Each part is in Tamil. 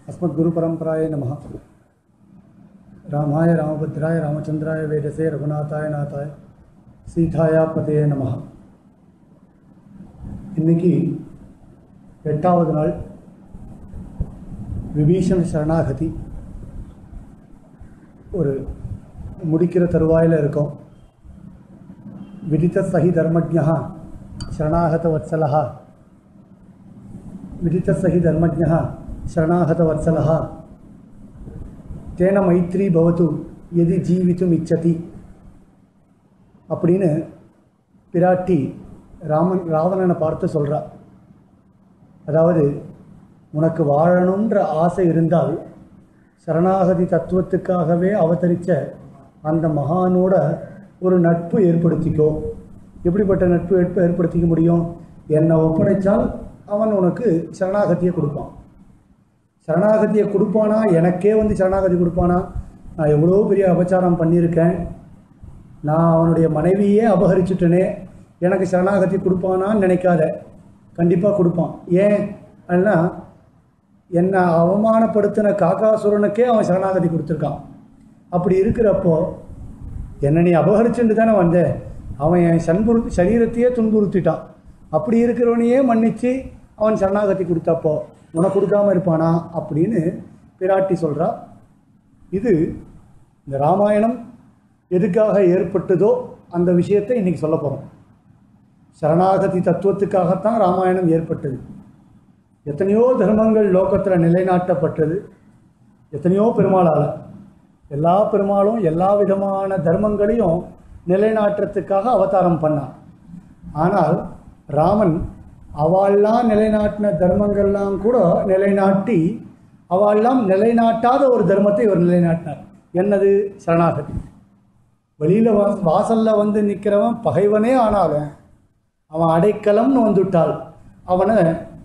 अस्मद्गुरुपरंपराय नमः। रामाय रामभद्राय रामचंद्राय वेदसे रघुनाथाय नाथाय सीताया पतये नमः। इन्नैक्कु एट्टावदु नाள் विभीषण शरणागति ஒரு முடிக்கிற தருவாயில் இருக்கோம். விதித சஹி தர்மஜ்ஞः शरणागत वत्सलः विदित सहि धर्मज्ञः शरणागत वत्सलः तेन मैत्री भवतु यदि जीवितुम इच्छति அப்படின்னு பிராட்டி ராவணனை பார்த்து சொல்கிறா. அதாவது உனக்கு வாழணுன்ற ஆசை இருந்தால் சரணாகதி தத்துவத்துக்காகவே அவதரித்த அந்த மகானோட ஒரு நட்பு ஏற்படுத்திக்கோ. எப்படிப்பட்ட நட்பு ஏற்படுத்திக்க முடியும்? என்னை ஒப்படைச்சால் அவன் உனக்கு சரணாகதியை கொடுப்பான். சரணாகதியை கொடுப்பானா? எனக்கே வந்து சரணாகதி கொடுப்பானா? நான் எவ்வளோ பெரிய அபச்சாரம் பண்ணியிருக்கேன், நான் அவனுடைய மனைவியே அபகரிச்சுட்டனே, எனக்கு சரணாகதி கொடுப்பானான்னு நினைக்காத. கண்டிப்பாக கொடுப்பான். ஏன் அப்படின்னா, என்னை அவமானப்படுத்தின காக்காசுரனுக்கே அவன் சரணாகதி கொடுத்துருக்கான். அப்படி இருக்கிறப்போ என்னை நீ அபகரிச்சுட்டு தானே வந்த, அவன் என் சரீரத்தையே துன்புறுத்திட்டான். அப்படி இருக்கிறவனையே மன்னித்து அவன் சரணாகதி கொடுத்தப்போ உனக்கு கொடுக்காமல் இருப்பானா அப்படின்னு பிராட்டி சொல்கிறா. இது இந்த ராமாயணம் எதுக்காக ஏற்பட்டதோ அந்த விஷயத்தை இன்றைக்கி சொல்ல போகிறோம். சரணாகதி தத்துவத்துக்காகத்தான் ராமாயணம் ஏற்பட்டது. எத்தனையோ தர்மங்கள் லோகத்தில் நிலைநாட்டப்பட்டது, எத்தனையோ பெருமாளால். எல்லா பெருமாளும் எல்லா விதமான தர்மங்களையும் நிலைநாட்டுறதுக்காக அவதாரம் பண்ணான். ஆனால் ராமன் அவள்லாம் நிலைநாட்டின தர்மங்கள்லாம் கூட நிலைநாட்டி அவள்லாம் நிலைநாட்டாத ஒரு தர்மத்தை இவர் நிலைநாட்டினார். என்னது? சரணாகதி. வெளியில் வாசலில் வந்து நிற்கிறவன் பகைவனே ஆனாலும் அவன் அடைக்கலம்னு வந்துவிட்டால் அவனை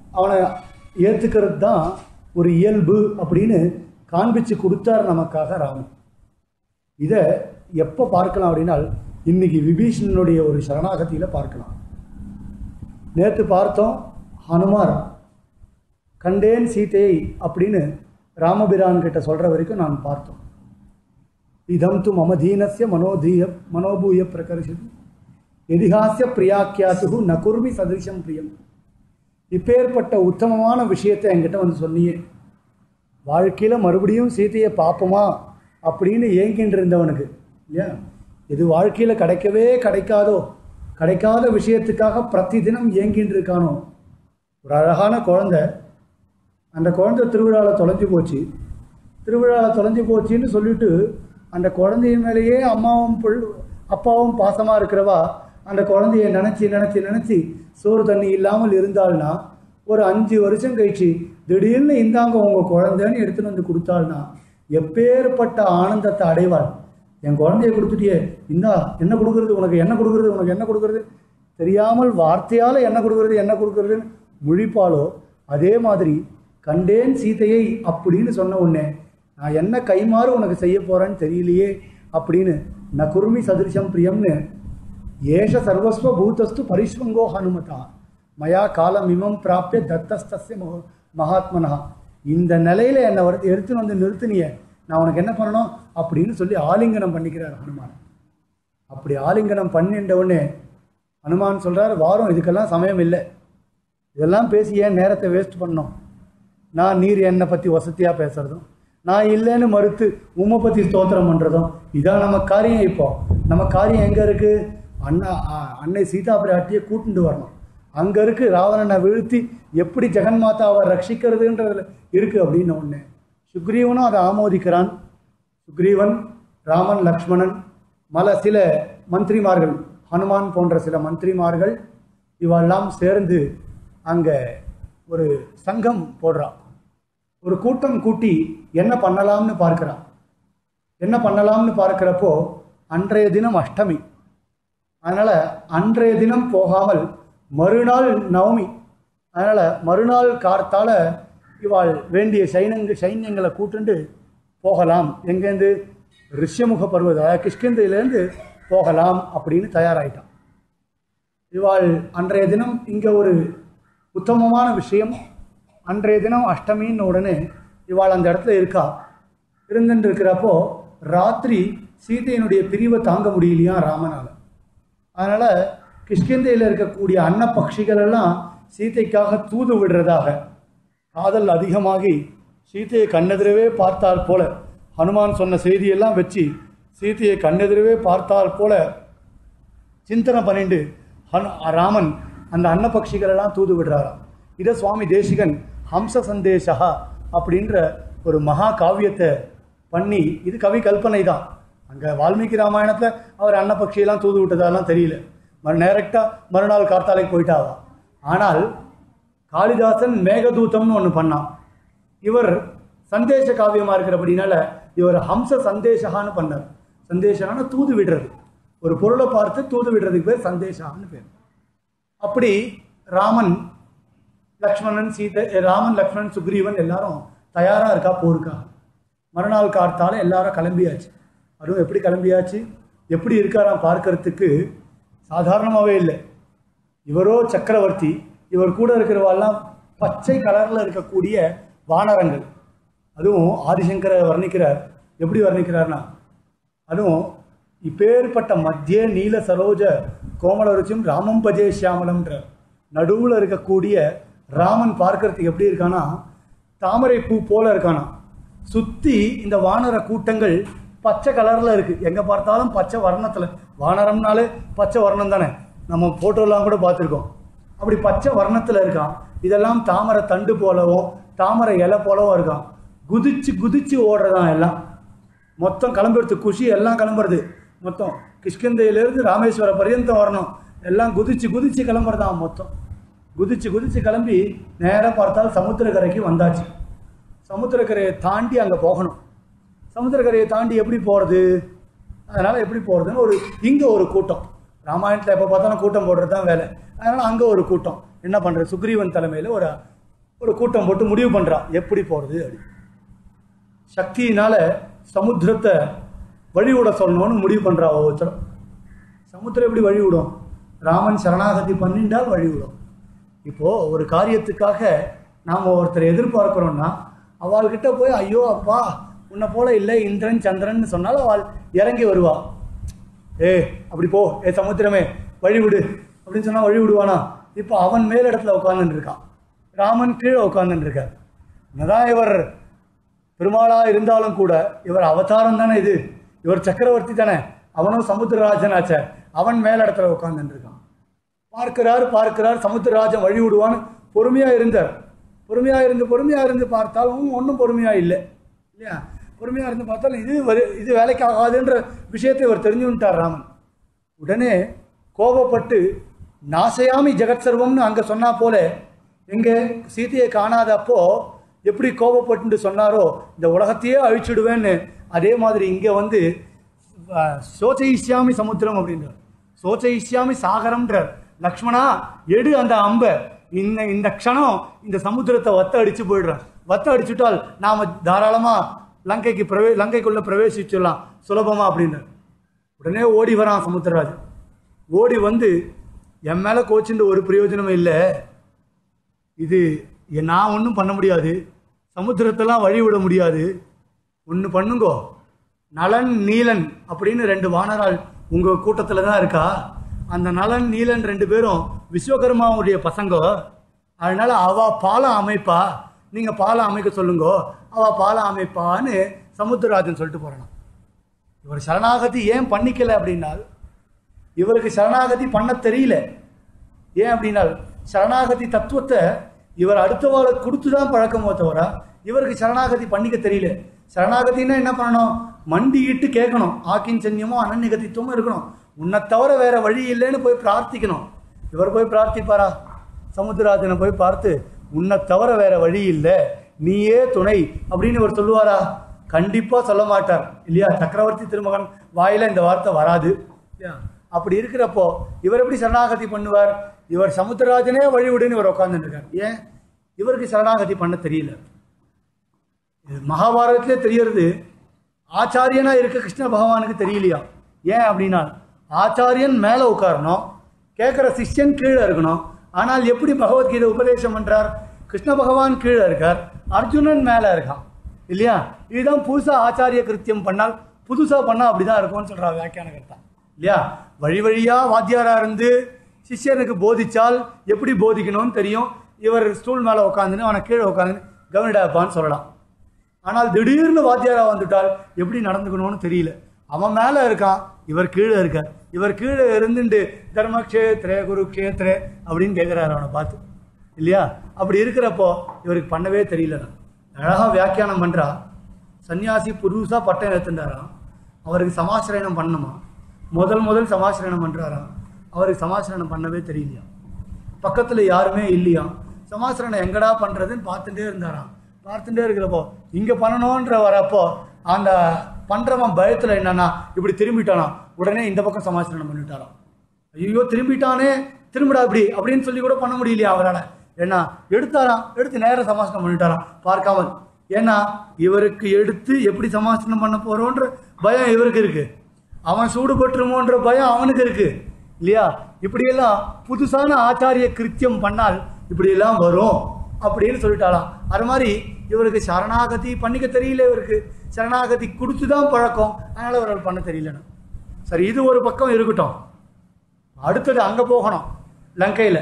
ஏற்றுக்கிறது தான் ஒரு இயல்பு அப்படின்னு காண்பிச்சு கொடுத்தார் நமக்காக ராமன். இதை எப்போ பார்க்கலாம் அப்படின்னால், இன்றைக்கி விபீஷணனுடைய ஒரு சரணாகதியில் பார்க்கலாம். நேற்று பார்த்தோம், ஹனுமார் கண்டேன் சீதையை அப்படின்னு ராமபிரான் கிட்ட சொல்கிற வரைக்கும் நான் பார்த்தோம். இதம் து மமதீனஸ்ய மனோபூய பிரகர்ஷதி எதிகாசிய பிரியாக்கியாத்து நகுர்மி சதிருஷம் பிரியம். இப்பேற்பட்ட உத்தமமான விஷயத்தை என்கிட்ட வந்து சொன்னியே, வாழ்க்கையில் மறுபடியும் சீதையை பார்ப்போமா அப்படின்னு ஏங்கின்ற இருந்தவனுக்கு இல்லையா, இது வாழ்க்கையில் கிடைக்கவே கிடைக்காத விஷயத்துக்காக பிரதி தினம் ஏங்கின்னு இருக்கானோ. ஒரு அழகான குழந்தை, அந்த குழந்தை திருவிழாவில் தொலைஞ்சு போச்சுன்னு சொல்லிட்டு அந்த குழந்தையின் மேலேயே அப்பாவும் பாசமாக இருக்கிறவா அந்த குழந்தைய நினச்சி சோறு தண்ணி இல்லாமல் இருந்தாள்னா, ஒரு 5 வருஷம் கழிச்சு திடீர்னு இந்தாங்க உங்கள் குழந்தைன்னு எடுத்துகிட்டு வந்து கொடுத்தாள்னா எப்பேற்பட்ட ஆனந்தத்தை அடைவாள். என் குழந்தைய கொடுத்துட்டியே, இந்தா என்ன கொடுக்குறது உனக்கு, என்ன கொடுக்குறது தெரியாமல் வார்த்தையால் என்ன கொடுக்குறதுன்னு முழிப்பாளோ, அதே மாதிரி கண்டேன் சீதையை அப்படின்னு சொன்ன உடனே நான் என்ன கைமாறு உனக்கு செய்ய போகிறேன்னு தெரியலையே அப்படின்னு நகுர்மி சதிருஷம் பிரியம்னு ஏஷ சர்வஸ்வ பூதஸ்து பரிஷ்வங்கோ ஹனுமதா மயா காலம் இமம் பிராப்பிய தத்தஸ்தஸ்ய மகாத்மனா. இந்த நிலையில் என்னை எடுத்துன்னு வந்து நிறுத்தினிய, நான் உனக்கு என்ன பண்ணணும் அப்படின்னு சொல்லி ஆலிங்கனம் பண்ணிக்கிறார் ஹனுமான். அப்படி ஆலிங்கனம் பண்ணின்ற உடனே ஹனுமான் சொல்கிறார், வாரம் இதுக்கெல்லாம் சமயம் இல்லை, இதெல்லாம் பேசி ஏன் நேரத்தை வேஸ்ட் பண்ணோம். நீர் என்னை பற்றி வசதியாக பேசுகிறதும், நான் இல்லைன்னு மறுத்து உம்மை பற்றி ஸ்தோத்திரம் பண்ணுறதும் இதான் நம்ம காரியம். இப்போ நம்ம காரியம் எங்கே இருக்குது? அன்னை சீதா பிராட்டியை கூட்டுண்டு வரணும். அங்கே இருக்குது ராவணனை வீழ்த்தி எப்படி ஜெகன்மாதாவை ரட்சிக்கிறதுன்றதில் இருக்குது அப்படின்னு ஒன்று. சுக்ரீவனும் அதை ஆமோதிக்கிறான். சுக்ரீவன், ராமன், லக்ஷ்மணன், சில மந்திரிமார்கள், ஹனுமான் போன்ற சில மந்திரிமார்கள் இவெல்லாம் சேர்ந்து அங்கே ஒரு சங்கம் போடுறான். ஒரு கூட்டம் கூட்டி என்ன பண்ணலாம்னு பார்க்குறப்போ அன்றைய தினம் அஷ்டமி. அதனால் அன்றைய தினம் போகாமல் மறுநாள் நவமி. அதனால் மறுநாள் கார்த்தால் இவாள் வேண்டிய சைன்யங்களை கூட்டுண்டு போகலாம். எங்கேருந்து? ரிஷ்யமுக பர்வத கிஷ்கிந்தையிலேருந்து போகலாம் அப்படின்னு தயாராகிட்டான். இவாள் அன்றைய தினம் இங்கே ஒரு உத்தமமான விஷயம். அன்றைய தினம் அஷ்டமின்னு உடனே இவாள் அந்த இடத்துல இருக்கா. இருந்துட்டு இருக்கிறப்போ ராத்திரி சீதையினுடைய பிரிவை தாங்க முடியலையா ராமனால். அதனால் கிஷ்கிந்தையில் இருக்கக்கூடிய அன்ன பட்சிகள் எல்லாம் சீதைக்காக தூது விடுறதாக காதல் அதிகமாகி சீதையை கண்ணெதிரவே பார்த்தால் போல ஹனுமான் சொன்ன செய்தியெல்லாம் வச்சு சீதையை கண்ணெதிரவே பார்த்தால் போல சிந்தனை பண்ணிட்டு ராமன் அந்த அன்ன பட்சிகள் எல்லாம் தூது விடுறாராம். இதை சுவாமி தேசிகன் ஹம்ச சந்தேஷா அப்படின்ற ஒரு மகா காவியத்தை பண்ணி, இது கவி கல்பனை தான். அங்கே வால்மீகி ராமாயணத்தில் அவர் அன்னபக்ஷியெல்லாம் தூது விட்டதெல்லாம் தெரியல, டைரெக்டாக மறுநாள் கார்த்தாலைக்கு போயிட்டாவா. ஆனால் காளிதாசன் மேகதூதம்னு ஒன்று பண்ணான். இவர் சந்தேஷ காவியமாக இருக்கிறபடினால இவர் ஹம்ச சந்தேஷகான்னு பண்ணார். சந்தேஷகான தூது விடுறது, ஒரு பொருளை பார்த்து தூது விடுறதுக்கு பேர் சந்தேஷகான்னு பேர். அப்படி ராமன் லக்ஷ்மணன் ராமன் லக்ஷ்மணன் சுக்ரீவன் எல்லாரும் தயாராக இருக்கா போருக்கா. மறுநாள் கார்த்தால எல்லாரும் கிளம்பியாச்சு. அதுவும் எப்படி கிளம்பியாச்சு, எப்படி இருக்காராம் பார்க்கறதுக்கு சாதாரணமாகவே இல்லை. இவரோ சக்கரவர்த்தி, இவர் கூட இருக்கிறவாள்லாம் பச்சை கலரில் இருக்கக்கூடிய வானரங்கள். அதுவும் ஆதிசங்கர வர்ணிக்கிறார். எப்படி வர்ணிக்கிறார்னா, அதுவும் இப்பேற்பட்ட மத்திய நீல சரோஜ கோமல ருச்சியும் ராமம் பஜே சியாமலம்ன்ற நடுவில் இருக்கக்கூடிய ராமன் பார்க்கறதுக்கு எப்படி இருக்கானா, தாமரை பூ போல இருக்கானா. சுற்றி இந்த வானர கூட்டங்கள் பச்சை கலரில் இருக்குது. எங்கே பார்த்தாலும் பச்சை வர்ணத்தில், வானரம்னாலே பச்சை வர்ணம் தானே, நம்ம ஃபோட்டோலாம் கூட பார்த்துருக்கோம். அப்படி பச்சை வர்ணத்தில் இருக்கான். இதெல்லாம் தாமரை தண்டு போலவும் தாமரை இலை போலவும் இருக்கான். குதிச்சு குதிச்சு ஓடுறதான் எல்லாம். மொத்தம் கிளம்புறது குஷி, எல்லாம் கிளம்புறது மொத்தம் கிஷ்கிந்தையிலேருந்து ராமேஸ்வர பர்யந்தம் வரணும். எல்லாம் குதிச்சு குதிச்சு கிளம்புறதான் மொத்தம். குதிச்சு குதிச்சு கிளம்பி நேராக பார்த்தால் சமுத்திரக்கரைக்கு வந்தாச்சு. சமுத்திரக்கரையை தாண்டி அங்கே போகணும். சமுத்திரக்கரையை தாண்டி எப்படி போகிறது, அதனால் எப்படி போகிறதுன்னு இங்கே ஒரு கூட்டம். ராமாயணத்தில் எப்போ பார்த்தாலும் கூட்டம் போடுறது தான் வேலை. அதனால் அங்கே ஒரு கூட்டம் என்ன பண்ணுறது, சுக்ரீவன் தலைமையில் ஒரு கூட்டம் போட்டு முடிவு பண்ணுறான் எப்படி போகிறது அப்படி. சக்தியினால் சமுத்திரத்தை வழிவிட சொல்லணும்னு முடிவு பண்ணுறா ஒவ்வொருத்தரும். சமுத்திரம் எப்படி வழிவிடும், ராமன் சரணாகதி பண்ணிட்டால் வழிவிடும். இப்போது ஒரு காரியத்துக்காக நாம் ஒருத்தரை எதிர்பார்க்குறோன்னா அவள்கிட்ட போய் ஐயோ அப்பா உன்னை போல இல்லை இந்திரன் சந்திரன் சொன்னாலும் அவள் இறங்கி வருவா. அப்படி போ, சமுத்திரமே வழிவிடு அப்படின்னு சொன்னால் வழி விடுவானா. இப்போ அவன் மேல் இடத்துல உட்காந்துட்டு இருக்கான், ராமன் கீழே உட்காந்துட்டு இருக்கார். என்னதான் இவர் பெருமாளாக இருந்தாலும் கூட இவர் அவதாரம் தானே, இவர் சக்கரவர்த்தி தானே, அவனும் சமுத்திரராஜனாச்ச, அவன் மேல் இடத்துல உட்காந்துட்டு இருக்கான். பார்க்கிறார் சமுத்திரராஜன் வழி விடுவான்னு பொறுமையாக இருந்தார். பொறுமையாக இருந்து பார்த்தாலும் ஒன்றும் பொறுமையாக இல்லை இல்லையா. பொறுமையாக இருந்து பார்த்தாலும் இது வேலைக்கு ஆகாதுன்ற விஷயத்தை இவர் தெரிஞ்சுட்டார் ராமன். உடனே கோபப்பட்டு நாசையாமி ஜெகத் சர்வம்னு அங்கே சொன்னா போல, எங்கே சீதையை காணாதப்போ எப்படி கோபப்பட்டு சொன்னாரோ இந்த உலகத்தையே அழிச்சுடுவேன்னு, அதே மாதிரி இங்கே வந்து சோச்சயிஷ்யாமி சமுத்திரம் அப்படின்றார், சோச்சயிஷ்யாமி சாகரம்ன்றார். லக்ஷ்மணா எடு அந்த அம்பை, இந்த க்ஷணம் இந்த சமுத்திரத்தை வத்த அடிச்சு போயிடுறான். வத்த அடிச்சுட்டால் நாம் தாராளமாக லங்கைக்குள்ளே பிரவேசிச்சிடலாம் சுலபமாக அப்படின்றார். உடனே ஓடி வரான் சமுத்திரராஜன். ஓடி வந்து என் மேலே கோச்சுட்டு ஒரு பிரயோஜனமும் இல்லை, இது நான் ஒன்றும் பண்ண முடியாது, சமுத்திரத்தெல்லாம் வழி விட முடியாது, ஒன்று பண்ணுங்கோ, நலன் நீலன் அப்படின்னு 2 வானரால் உங்கள் கூட்டத்தில் தான் இருக்கா. அந்த நலன் நீலன் 2 பேரும் விஸ்வகர்மாவுடைய பசங்க. அதனால் அவள் பாலம் அமைப்பா, நீங்கள் பாலம் அமைக்க சொல்லுங்கோ, அவள் பாலம் அமைப்பான்னு சமுத்திரராஜன் சொல்லிட்டு போகிறான். இவர் சரணாகதி ஏன் பண்ணிக்கல அப்படின்னால், இவருக்கு சரணாகதி பண்ண தெரியல. ஏன் அப்படின்னால் சரணாகதி தத்துவத்தை இவர் அடுத்தவாளை கொடுத்து தான் பழக்கமோ தவிர இவருக்கு சரணாகதி பண்ணிக்க தெரியல. சரணாகதினா என்ன பண்ணணும், மண்டியிட்டு கேட்கணும், ஆக்கிஞ்சன்யமோ அனநிகதித்துவமும் இருக்கணும், உன்னை தவிர வேற வழி இல்லைன்னு போய் பிரார்த்திக்கணும். இவர் போய் பிரார்த்திப்பாரா, சமுத்திரராஜனை போய் பார்த்து உன்னை தவிர வேற வழி இல்லை, நீயே துணை அப்படின்னு இவர் சொல்லுவாரா? கண்டிப்பாக சொல்ல மாட்டார் இல்லையா. சக்கரவர்த்தி திருமகன் வாயில இந்த வார்த்தை வராது இல்லையா. அப்படி இருக்கிறப்போ இவர் எப்படி சரணாகதி பண்ணுவார்? இவர் சமுத்திரராஜனே வழிவிடுன்னு இவர் உட்கார்ந்துட்டு இருக்கார். ஏன் இவருக்கு சரணாகதி பண்ண தெரியல. மகாபாரதத்திலே தெரியறது, ஆச்சாரியனா இருக்க கிருஷ்ண பகவானுக்கு தெரியலையா. ஏன் அப்படின்னா ஆச்சாரியன் மேலே உட்காரணும், கேட்குற சிஷ்யன் கீழே இருக்கணும். ஆனால் எப்படி பகவத்கீதை உபதேசம் பண்ணுறார், கிருஷ்ண பகவான் கீழே இருக்கார், அர்ஜுனன் மேலே இருக்கான். இல்லையா? இதுதான் புதுசா ஆச்சாரிய கிருத்தியம் பண்ணால் புதுசா பண்ணா அப்படிதான் இருக்கும்னு சொல்றா வியாக்கியானகர்த்தா இல்லையா? வழி வழியா வாத்தியாரா இருந்து சிஷ்யனுக்கு போதிச்சால் எப்படி போதிக்கணும்னு தெரியும். இவர் ஸ்டூல் மேல உட்காந்துன்னு அவனை கீழே உட்காந்து கவனிடாப்பான்னு சொல்லலாம். ஆனால் திடீர்னு வாத்தியாரா வந்துட்டால் எப்படி நடந்துக்கணும்னு தெரியல. அவன் மேல இருக்கான், இவர் கீழே இருக்கார். இவர் கீழே இருந்துட்டு தர்மக்ஷேத்ரே குருக்ஷேத்ரே அப்படின்னு கேட்கிறாரு அவனை பார்த்து இல்லையா? அப்படி இருக்கிறப்போ இவருக்கு பண்ணவே தெரியல. அழகா வியாக்கியானம் பண்றா. சன்னியாசி புதுசா பட்டம் எடுத்துட்டாராம், அவருக்கு சமாசிரயணம் பண்ணணுமா. முதல் சமாசிரயணம் பண்றாராம், அவருக்கு சமாசிரயணம் பண்ணவே தெரியலையா. பக்கத்துல யாருமே இல்லையா. சமாசிரயணம் எங்கடா பண்றதுன்னு பார்த்துட்டே இருந்தாராம். பார்த்துட்டே இருக்கிறப்போ இங்க பண்ணணும்ன்ற வரப்போ அந்த பண்றவன் பயத்துல என்னன்னா இப்படி திரும்பிட்டானா, உடனே இந்த பக்கம் சமாசிரயணம் பண்ணிட்டாராம். ஐயோ திரும்பிட்டானே, திரும்பிடா இப்படி அப்படின்னு சொல்லி கூட பண்ண முடியலையா அவரால். ஏன்னா எடுத்தாராம், எடுத்து நேரம் சமாசனம் பண்ணிட்டாராம் பார்க்காமல். ஏன்னா இவருக்கு எடுத்து எப்படி சமாசனம் பண்ண போறோன்ற பயம் இவருக்கு இருக்கு, அவன் சூடுபட்டுருமோன்ற பயம் அவனுக்கு இருக்கு இல்லையா? இப்படியெல்லாம் புதுசான ஆச்சாரிய கிருத்தியம் பண்ணால் இப்படியெல்லாம் வரும் அப்படின்னு சொல்லிட்டாலாம். அது மாதிரி இவருக்கு சரணாகதி பண்ணிக்க தெரியல, இவருக்கு சரணாகதி கொடுத்துதான் பழக்கம், அதனால இவர்கள் பண்ண தெரியலன்னு. சரி, இது ஒரு பக்கம் இருக்கட்டும். அடுத்தது அங்க போகணும். லங்கையில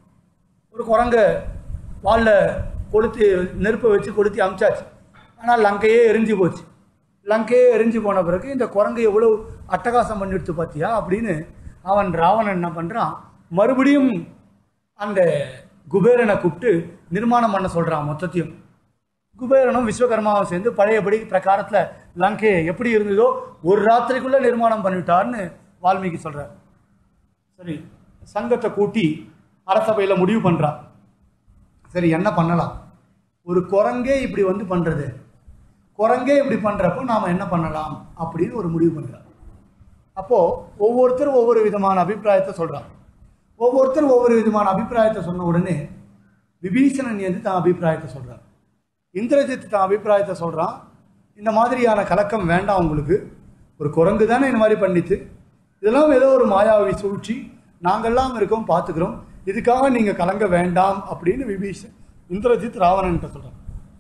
ஒரு குரங்க வால்ல கொளுத்தி நெருப்பை வச்சு கொளுத்தி அமிச்சாச்சு. ஆனால் லங்கையே எரிஞ்சு போச்சு. லங்கையே எரிஞ்சு போன பிறகு இந்த குரங்கு எவ்வளவு அட்டகாசம் பண்ணிடுச்சு பார்த்தியா அப்படின்னு அவன் ராவணன் என்ன பண்றான், மறுபடியும் அந்த குபேரனை கூப்பிட்டு நிர்மாணம் பண்ண சொல்றான் மொத்தத்தையும். குபேரனும் விஸ்வகர்மாவும் சேர்ந்து பழையபடி பிரகாரத்துல லங்கையை எப்படி இருந்ததோ ஒரு ராத்திரிக்குள்ள நிர்மாணம் பண்ணிவிட்டார்னு வால்மீகி சொல்றார். சரி, சங்கத்தை கூட்டி அரசபையில முடிவு பண்றான். சரி, என்ன பண்ணலாம்? ஒரு குரங்கே இப்படி வந்து பண்றது, குரங்கே இப்படி பண்றப்போ நாம என்ன பண்ணலாம் அப்படின்னு ஒரு முடிவு பண்றான். அப்போ ஒவ்வொருத்தரும் ஒவ்வொரு விதமான அபிப்பிராயத்தை சொல்றான். ஒவ்வொருத்தரும் ஒவ்வொரு விதமான அபிப்பிராயத்தை சொன்ன உடனே விபீஷணன் வந்து தான் அபிப்பிராயத்தை சொல்றான், இந்திரஜித் தான் அபிப்பிராயத்தை சொல்றான். இந்த மாதிரியான கலக்கம் வேண்டாம் உங்களுக்கு, ஒரு குரங்கு தானே இந்த மாதிரி பண்ணிட்டு, இதெல்லாம் ஏதோ ஒரு மாயாவி சூழ்ச்சி, நாங்கள்லாம் இருக்கோம் பார்த்துக்கிறோம், இதுக்காக நீங்க கலங்க வேண்டாம் அப்படின்னு இந்திரஜித் ராவணன் சொல்றான்.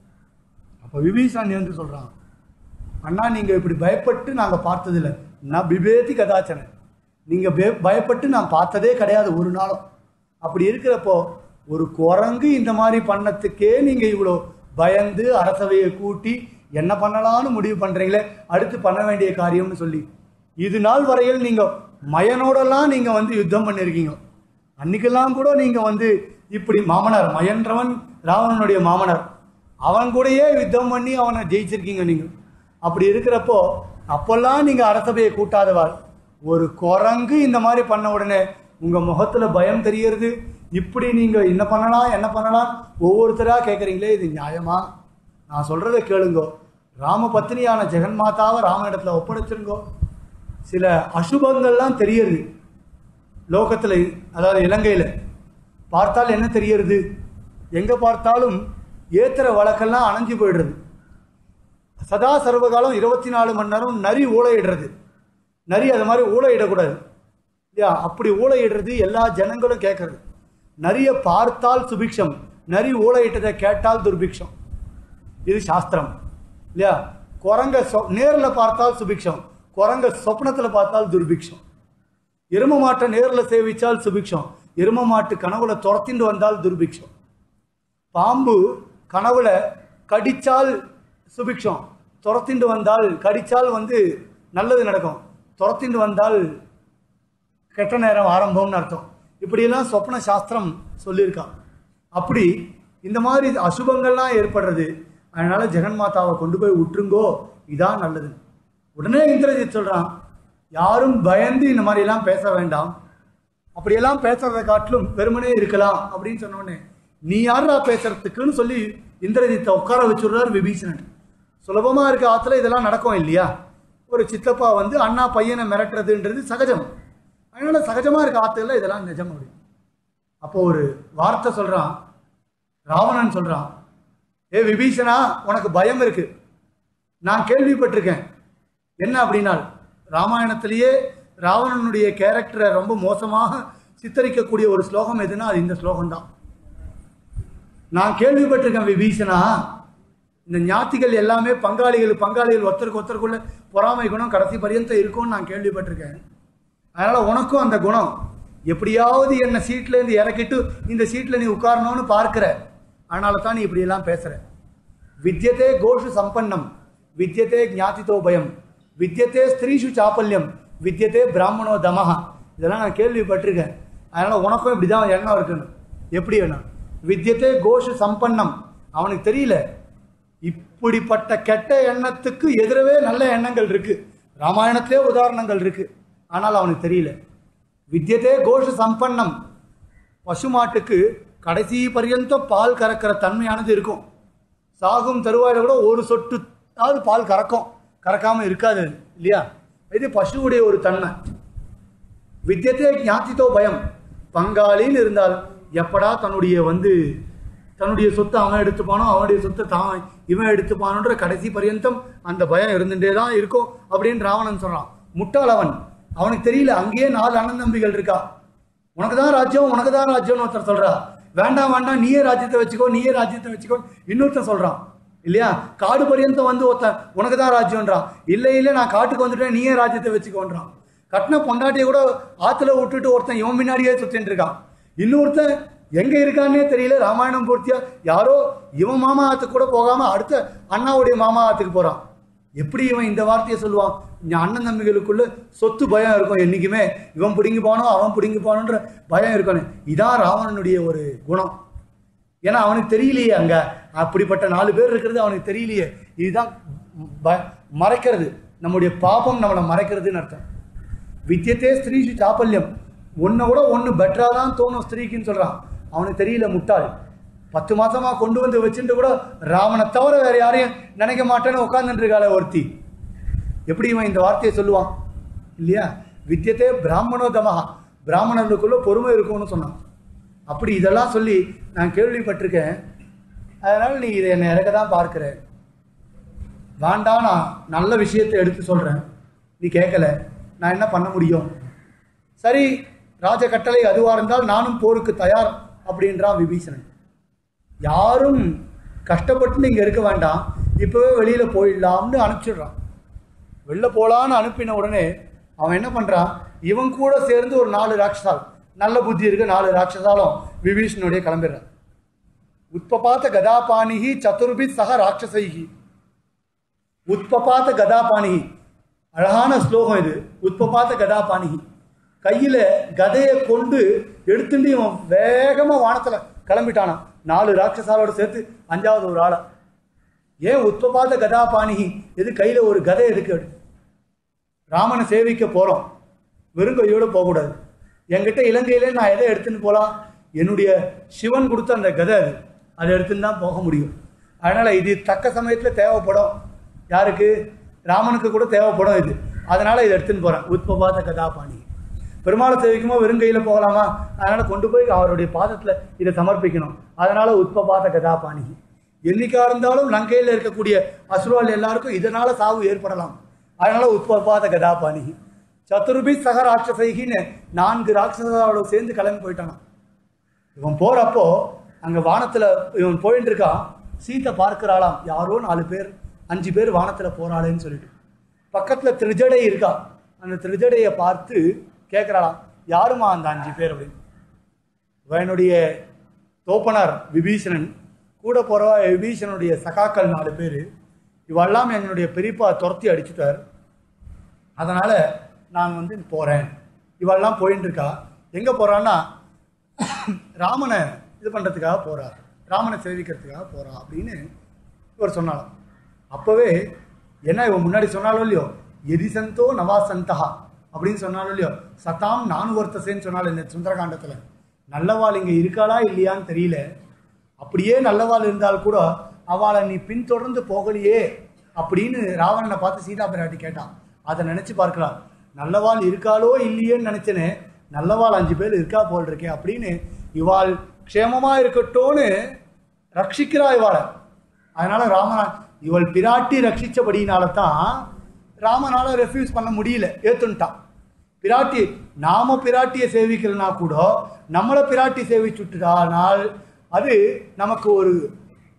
அப்ப விபீஷணன் வந்து சொல்றான், அண்ணா நீங்க இப்படி பயப்பட்டு நாங்க பார்த்ததில்லை, நான் பிபேதி கதாச்சன, நீங்க பயப்பட்டு நான் பார்த்ததே கிடையாது ஒரு நாளும். அப்படி இருக்கிறப்போ ஒரு குரங்கு இந்த மாதிரி பண்ணத்துக்கே நீங்க இவ்வளோ பயந்து அரசவையை கூட்டி என்ன பண்ணலாம்னு முடிவு பண்றீங்களே, அடுத்து பண்ண வேண்டிய காரியம்னு சொல்லி இது நாள் வரையில் நீங்க மயனோடெல்லாம் நீங்க வந்து யுத்தம் பண்ணிருக்கீங்க. அன்னைக்கெல்லாம் கூட நீங்க வந்து இப்படி மாமனார் மயன்றவன் ராவணனுடைய மாமனார், அவன் கூடயே யுத்தம் பண்ணி அவனை ஜெயிச்சிருக்கீங்க நீங்க. அப்படி இருக்கிறப்போ அப்பெல்லாம் நீங்க அரசபையை கூட்டாதவாள், ஒரு குரங்கு இந்த மாதிரி பண்ண உடனே உங்க முகத்துல பயம் தெரியறது, இப்படி நீங்க என்ன பண்ணலாம் ஒவ்வொருத்தரா கேட்குறீங்களே, இது நியாயமா? நான் சொல்றதை கேளுங்கோ. ராம பத்னியான ஜெகன்மாதாவை ராமனிடத்துல ஒப்படைச்சிருங்கோ. சில அசுபங்கள்லாம் தெரியறது லோகத்துல, அதாவது இலங்கையில பார்த்தால் என்ன தெரியறது, எங்க பார்த்தாலும் ஏத்துற வழக்கெல்லாம் அணைஞ்சு போயிடுறது. சதா சர்வகாலம் 24 மணி நேரம் நரி ஊழையிடுறது. நரி அது மாதிரி ஊழையிடக்கூடாது இல்லையா? அப்படி ஊழையிடுறது எல்லா ஜனங்களும் கேட்கறது. நரிய பார்த்தால் சுபிக்ஷம், நரி ஊழையிட்டதை கேட்டால் துர்பிக்ஷம், இது சாஸ்திரம் இல்லையா? குரங்க நேரில் பார்த்தால் சுபிக்ஷம், குரங்க சொப்னத்தில் பார்த்தால் துர்பிக்ஷம். எரும மாட்டை நேரில் சேவிச்சால் சுபிக்ஷம், எரும மாட்டு கனவுல துரத்திண்டு வந்தால் துர்பிக்ஷம். பாம்பு கனவுல கடிச்சால் சுபிக்ஷம், துரத்திண்டு வந்தால், கடிச்சால் வந்து நல்லது நடக்கும், துரத்திண்டு வந்தால் கெட்ட நேரம் ஆரம்பம்னு அர்த்தம். இப்படியெல்லாம் சொப்ன சாஸ்திரம் சொல்லியிருக்கான். அப்படி இந்த மாதிரி அசுபங்கள்லாம் ஏற்படுறது. அதனால ஜெகன்மாதாவை கொண்டு போய் விட்டுருங்கோ, இதான் நல்லது. உடனே இந்திரஜித் சொல்றான், யாரும் பயந்து இந்த மாதிரி எல்லாம் பேச வேண்டாம், அப்படியெல்லாம் பேசுறதை காட்டிலும் வெறுமனே இருக்கலாம் அப்படின்னு சொன்னோடனே நீ யாரா பேசுறதுக்குன்னு சொல்லி இந்திரஜித்தை உட்கார வச்சுடுறார் விபீஷணன். சுலபமா இருக்க ஆத்துல இதெல்லாம் நடக்கும் இல்லையா? ஒரு சித்தப்பா வந்து அண்ணா பையனை மிரட்டுறதுன்றது சகஜம். அதனால சகஜமா இருக்க ஆத்துல இதெல்லாம் நிஜம் அப்படி. அப்போ ஒரு வார்த்தை சொல்றான், ராவணன் சொல்றான், ஏ விபீஷணா, உனக்கு பயம் இருக்கு, நான் கேள்விப்பட்டிருக்கேன். என்ன அப்படின்னா, ராமாயணத்திலேயே ராவணனுடைய கேரக்டரை ரொம்ப மோசமாக சித்தரிக்கக்கூடிய ஒரு ஸ்லோகம் எதுனா அது இந்த ஸ்லோகம் தான். நான் கேள்விப்பட்டிருக்கேன் விபீஷணா, இந்த ஞாத்திகள் எல்லாமே பங்காளிகள் ஒருத்தருக்கு ஒருத்தருக்குள்ள பொறாமை குணம் கடைசி பரியந்தம் இருக்கும்னு நான் கேள்விப்பட்டிருக்கேன். அதனால் உனக்கும் அந்த குணம் எப்படியாவது என்னை சீட்லேருந்து இறக்கிட்டு இந்த சீட்டில் நீ உட்காரணும்னு பார்க்குற. அதனால தான் நீ இப்படியெல்லாம் பேசுகிற. வித்யதே கோஷு சம்பன்னம், வித்யதே ஞாத்திதோ பயம், வித்யதே ஸ்திரீஷு சாப்பல்யம், வித்யதே பிராமணோ தமஹா. இதெல்லாம் நான் கேள்விப்பட்டிருக்கேன். அதனால் உனக்கும் இப்படி தான் எண்ணம் இருக்குன்னு. எப்படி வேணும்? வித்யதே கோஷு சம்பன்னம், அவனுக்கு தெரியல இப்படிப்பட்ட கெட்ட எண்ணத்துக்கு எதிரவே நல்ல எண்ணங்கள் இருக்கு. ராமாயணத்திலே உதாரணங்கள் இருக்கு. ஆனால் அவனுக்கு தெரியல. வித்யதே கோஷு சம்பன்னம், பசுமாட்டுக்கு கடைசி பர்யந்தம் பால் கறக்கிற தன்மையானது இருக்கும். சாகும் தருவாயில கூட ஒரு சொட்டு பால் கறக்காமல் இருக்காது இல்லையா? இது பசுவுடைய ஒரு தன்மை. வித்யதே ஞாத்திதோ பயம், பங்காளின்னு இருந்தால் எப்படா தன்னுடைய சொத்தை அவன் எடுத்துப்பானோ, அவனுடைய சொத்தை தான் இவன் எடுத்துப்பானோன்ற கடைசி பர்யந்தம் அந்த பயம் இருந்துட்டே தான் இருக்கும் அப்படின்னு ராவணன் சொல்றான். முட்டாள் அவனுக்கு தெரியல. அங்கேயே 4 அண்ணன் தம்பிகள் இருக்கா. உனக்கு தான் ராஜ்யம்னு ஒருத்தர் சொல்றா. வேண்டாம் நீயே ராஜ்யத்தை வச்சுக்கோ இன்னொருத்தர் சொல்றான் இல்லையா? காடு பர்யந்தம் ஒருத்தன் உனக்கு தான் ராஜ்யம்ன்றான். இல்லை நான் காட்டுக்கு வந்துட்டேன் நீயே ராஜ்யத்தை வச்சுக்கோன்றான். கட்டின பொண்டாட்டியை கூட ஆத்துல விட்டுட்டு ஒருத்தன் இவன் முன்னாடியே சுத்தின்னு இருக்கான். இன்னொருத்தன் எங்க இருக்கான்னே தெரியல. ராமாயணம் பூர்த்தியா யாரோ இவன் மாமா ஆத்துக்கு கூட போகாம அடுத்த அண்ணாவுடைய மாமா ஆத்துக்கு போறான். எப்படி இவன் இந்த வார்த்தையை சொல்லுவான்? அண்ணன் தம்பிகளுக்குள்ள சொத்து பயம் இருக்கும். என்னைக்குமே இவன் பிடுங்கி போனோ அவன் பிடுங்கி போனோன்ற பயம் இருக்கணும். இதான் ராவணனுடைய ஒரு குணம். ஏன்னா அவனுக்கு தெரியலையே, அங்க அப்படிப்பட்ட 4 பேர் இருக்கிறது அவனுக்கு தெரியலையே. இதுதான் மறைக்கிறது, நம்முடைய பாபம் நம்மளை மறைக்கிறதுன்னு அர்த்தம். வித்யத்தே ஸ்திரீஷு சாப்பல்யம், ஒன்றை கூட ஒன்று பெட்டராக தான் தோணும் ஸ்திரீக்குன்னு சொல்கிறான். அவனுக்கு தெரியல, முட்டாள். 10 மாசமா கொண்டு வந்து வச்சுட்டு கூட ராமனை தவிர வேற யாரையும் நினைக்க மாட்டேன்னு உட்கார்ந்துட்டு இருக்காள ஒருத்தி. எப்படி இவன் இந்த வார்த்தையை சொல்லுவான் இல்லையா? வித்யத்தே பிராமணோ தமஹா, பிராமணர்களுக்குள்ள பொறுமை இருக்கும்னு சொன்னான். அப்படி இதெல்லாம் சொல்லி நான் கேள்விப்பட்டிருக்கேன். அதனால நீ இதை என்னை இறக்க தான் பார்க்கிற. வேண்டாம், நான் நல்ல விஷயத்தை எடுத்து சொல்றேன், நீ கேட்கல, நான் என்ன பண்ண முடியும்? சரி, ராஜ கட்டளை அதுவா இருந்தால் நானும் போருக்கு தயார் அப்படின்றான் விபீஷணன். யாரும் கஷ்டப்பட்டு இங்கே இருக்க வேண்டாம், இப்போவே வெளியில் போயிடலாம்னு அனுப்பிச்சிடுறான். வெளில போகலான்னு அனுப்பின உடனே அவன் என்ன பண்ணுறான், இவன் கூட சேர்ந்து ஒரு 4 ராட்சசால், நல்ல புத்தி இருக்க 4 ராட்சசாலும் விபீஷனுடைய கிளம்பிடுறான். உத்பபாத்த கதாபாணிகி சதுர்பி சக ராட்சசைகி. உத்பபாத்த கதாபாணிகி, அழகான ஸ்லோகம் இது. உத்பபாத்த கதாபாணிகி, கையில் கதையை கொண்டு எடுத்துட்டு இவன் வேகமாக வானத்தில் கிளம்பிட்டானா. 4 ராட்சசாலோடு சேர்த்து 5வது ஒரு ஆளை. ஏன் உத்பபாத கதாபாணிகி, எது கையில் ஒரு கதை இருக்கு. ராமனை சேவிக்க போகிறோம், வெறுங்கையோடு போகக்கூடாது. என்கிட்ட இலங்கையிலே நான் எதை எடுத்துன்னு போகலாம்? என்னுடைய சிவன் கொடுத்த அந்த கதை, அதை எடுத்துன்னு தான் போக முடியும். அதனால் இது தக்க சமயத்தில் தேவைப்படும். யாருக்கு? ராமனுக்கு கூட தேவைப்படும் இது. அதனால் இதை எடுத்துன்னு போகிறேன். உத்பபாத கதாபாணிகி. பெருமாளை சேவிக்குமோ வெறுங்கையில் போகலாமா? அதனால் கொண்டு போய் அவருடைய பாதத்தில் இதை சமர்ப்பிக்கணும். அதனால் உத்பபாத கதாபாணிகி. என்னைக்கா இருந்தாலும் லங்கையில் இருக்கக்கூடிய அசுரால் எல்லாருக்கும் இதனால் சாவு ஏற்படலாம். அதனால் உத்பபாத கதாபாணிகி. சதுர்பி சக ராட்சசைகின்னு 4 ராட்சசோட சேர்ந்து கிளம்பி போயிட்டானான். இவன் போகிறப்போ அங்கே வானத்தில் இவன் போயிட்டு இருக்கான். சீத்தை பார்க்கிறாளாம். யாரோ 4 பேர் 5 பேர் வானத்தில் போகிறாளேன்னு சொல்லிட்டு பக்கத்தில் திரிஜடை இருக்கா. அந்த திரிஜடையை பார்த்து கேட்குறாளாம், யாருமா அந்த 5 பேர் அப்படின்னு. இவனுடைய தோப்பனார் விபீஷணன், கூட போகிறவா விபீஷனுடைய சகாக்கள் 4 பேர். இவெல்லாம் என்னுடைய பெரியப்பா துரத்தி அடிச்சுட்டார், அதனால் நான் போகிறேன். இவெல்லாம் போயின்னு இருக்கா. எங்கே போகிறான்னா ராமனை இது பண்ணுறதுக்காக போகிறார், ராமனை சேவிக்கிறதுக்காக போகிறா அப்படின்னு இவர் சொன்னாலும். அப்போவே என்ன இவன் முன்னாடி சொன்னாலும் இல்லையோ, எதிசந்தோ நவாசந்தா அப்படின்னு சொன்னாலும் இல்லையோ, சத்தாம் 4 வர்த்தசேன்னு சொன்னாலும் இந்த சுந்தரகாண்டத்தில். நல்லவாள் இங்கே இருக்காளா இல்லையான்னு தெரியல. அப்படியே நல்லவாள் இருந்தால் கூட அவளை நீ பின்தொடர்ந்து போகலையே அப்படின்னு ராவணனை பார்த்து சீதா பிராட்டி கேட்டான். அதை நினச்சி பார்க்கலாம். நல்லவாள் இருக்காளோ இல்லையேன்னு நினச்சேனே, நல்லவாள் 5 பேர் இருக்கா போல் இருக்கே அப்படின்னு இவாள் க்ஷேமமாக இருக்கட்டோன்னு ரட்சிக்கிறா இவாளை. அதனால ராமனா இவள் பிராட்டி ரட்சிச்சபடினால தான் ராமனால ரெஃப்யூஸ் பண்ண முடியல, ஏத்துட்டான். பிராட்டி நாம பிராட்டியை சேவிக்கிறனா கூட நம்மளை பிராட்டி சேவிச்சுட்டானால் அது நமக்கு ஒரு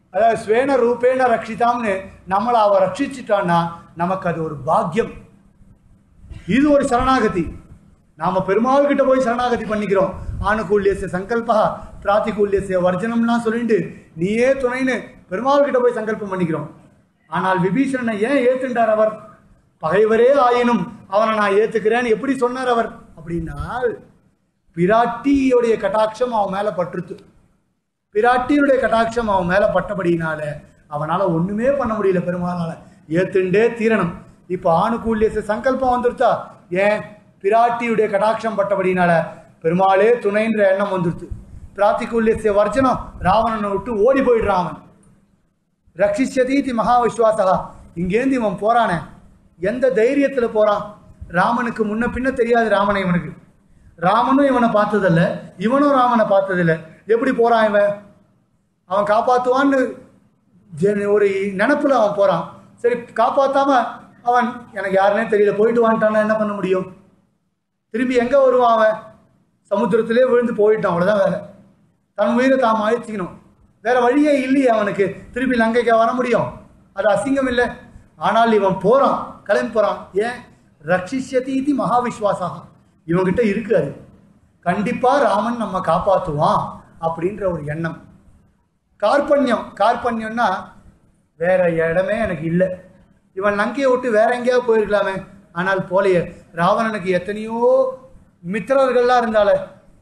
அதாவது ஸ்வேன ரூபேன ரட்சிதாம்னு நம்மளை அவ ரட்சிச்சுட்டான்னா நமக்கு அது ஒரு பாக்கியம். இது ஒரு சரணாகதி. நாம பெருமாள் கிட்ட போய் சரணாகதி பண்ணிக்கிறோம். ஆணுகூல்யசிய சங்கல்பா பிராத்திகூல்யசிய வர்ஜனம்லாம் சொல்லிட்டு நீயே துணைன்னு பெருமாள் கிட்ட போய் சங்கல்பம் பண்ணிக்கிறோம். ஆனால் விபீஷணனை ஏன் ஏத்துண்டார் அவர்? பகைவரே ஆயினும் அவனை நான் ஏத்துக்கிறேன்னு எப்படி சொன்னார் அவர் அப்படின்னா, பிராட்டியுடைய கட்டாட்சம் அவன் மேல பற்றுத்து. பிராட்டியுடைய கட்டாட்சம் அவன் மேல பட்டபடினால அவனால ஒண்ணுமே பண்ண முடியல. பெருமாளால ஏத்துண்டே தீரணும். இப்ப ஆணுகூல்யசிய சங்கல்பம் வந்துருத்தா, ஏன்? பிராட்டியுடைய கடாட்சம் பட்டபடினால பெருமாளே துணைன்ற எண்ணம் வந்துருச்சு. பிராத்திகூல்யசிய வர்ஜனம், ராவணனை விட்டு ஓடி போயிடுறான். அவன் ரட்சிஷ்யதீதி மகா விஸ்வாசகா. இங்கேருந்து இவன் போறானே, எந்த தைரியத்துல போறான்? ராமனுக்கு முன்ன பின்ன தெரியாது ராமனை. இவனுக்கு ராமனும் இவனை பார்த்ததில்ல, இவனும் ராமனை பார்த்ததில்லை. எப்படி போறான் இவன்? அவன் காப்பாத்துவான்னு ஒரு நினப்புல அவன் போறான். சரி, காப்பாத்தாம அவன் எனக்கு யாருன்னே தெரியல போயிட்டு வான்ட்டான்னா என்ன பண்ண முடியும்? திரும்பி எங்க வருவான் அவன்? சமுத்திரத்திலே விழுந்து போயிட்டான். அவ்வளவுதான் வேலை. தன் உயிரை தாம் ஆயிடுச்சிக்கணும். வேற வழியே இல்லையே அவனுக்கு. திருப்பி லங்கைக்கு வர முடியும்? அது அசிங்கம் இல்லை. ஆனால் இவன் போறான், கிளம்பி போறான். ஏன்? ரட்சிஷ்யதீதி மகாவிஸ்வாசா. இவங்கிட்ட இருக்காது, கண்டிப்பா ராமன் நம்ம காப்பாற்றுவான் அப்படின்ற ஒரு எண்ணம். கார்பண்யம். கார்பண்யம்னா வேற இடமே எனக்கு இல்லை. இவன் லங்கையை விட்டு வேற எங்கேயாவது போயிருக்கலாமே, ஆனால் போலையே. ராவணனுக்கு எத்தனையோ மித்திரர்கள்லாம் இருந்தால,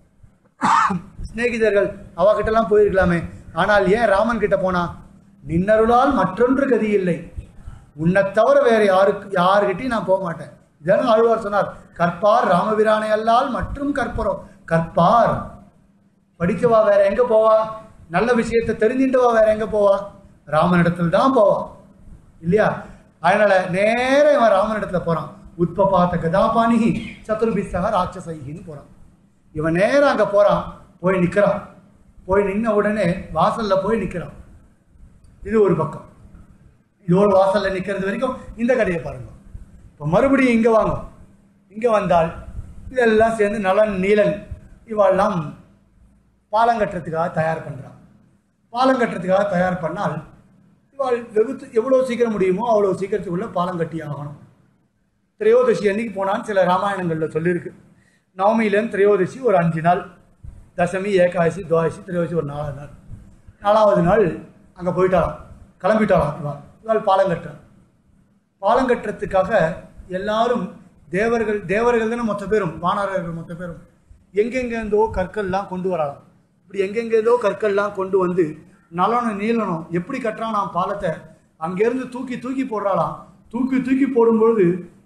சிநேகிதர்கள், அவகிட்டலாம் போயிருக்கலாமே. ஆனால் ஏன் ராமன் கிட்ட போனா? நின்னருளால் மற்றொன்று கதி இல்லை, உன்னை தவிர வேற யாருக்கிட்டையும் நான் போக மாட்டேன். இதெல்லாம் ஆழ்வார் சொன்னார். கற்பார் ராமபிரானை அல்லால் மற்றும் கற்பரோ. கற்பார் படிக்கவா வேற எங்க போவா? நல்ல விஷயத்தை தெரிஞ்சுட்டவா வேற எங்க போவா? ராமனிடத்துல தான் போவா, இல்லையா? அதனால நேர இவன் ராமனிடத்துல போறான். உத்பபாத்த கதாபாணிகி சதுர்பிசக ராட்சசைகின்னு போறான். இவன் நேரம் அங்க போறான், போய் நிக்கிறான். போய் நின்ன உடனே வாசல்ல போய் நிக்கிறான். இது ஒரு பக்கம். இதோட வாசல்ல நிக்கிறது வரைக்கும் இந்த கதையை பாருங்க. இப்போ மறுபடியும் இங்க வாங்க. இங்க வந்தால் இதெல்லாம் சேர்ந்து நலன் நீலன் இவாள்லாம் பாலங்கட்டுறதுக்காக தயார் பண்றான். பாலங்கட்டுறதுக்காக தயார் பண்ணால் இவாள் எவ்வளோ சீக்கிரம் முடியுமோ அவ்வளோ சீக்கிரத்துக்குள்ள பாலம் கட்டி ஆகணும். திரையோதசி அன்னைக்கு போனான்னு சில ராமாயணங்களில் சொல்லியிருக்கு. நவமியிலேருந்து திரையோதசி ஒரு 5 நாள், தசமி, ஏகாதசி, துவாதசி, திரையோதசி ஒரு 4 நாள். 4வது நாள் அங்கே போயிட்டாலாம், கிளம்பிட்டாலாம். இவாள் பாலம் கட்டுறான். பாலம் கட்டுறதுக்காக எல்லாரும் தேவர்கள் தானே மொத்த பேரும், வானரர்கள் மொத்த பேரும் எங்கெங்கேருந்தோ கற்கள்லாம் கொண்டு வரலாம். இப்படி எங்கெங்கேருந்தோ கற்கள்லாம் கொண்டு வந்து நலனும் நீளனும் எப்படி கட்டுறான் பாலத்தை அங்கேருந்து தூக்கி தூக்கி போடுறாளாம். தூக்கி தூக்கி போடும்பொழுது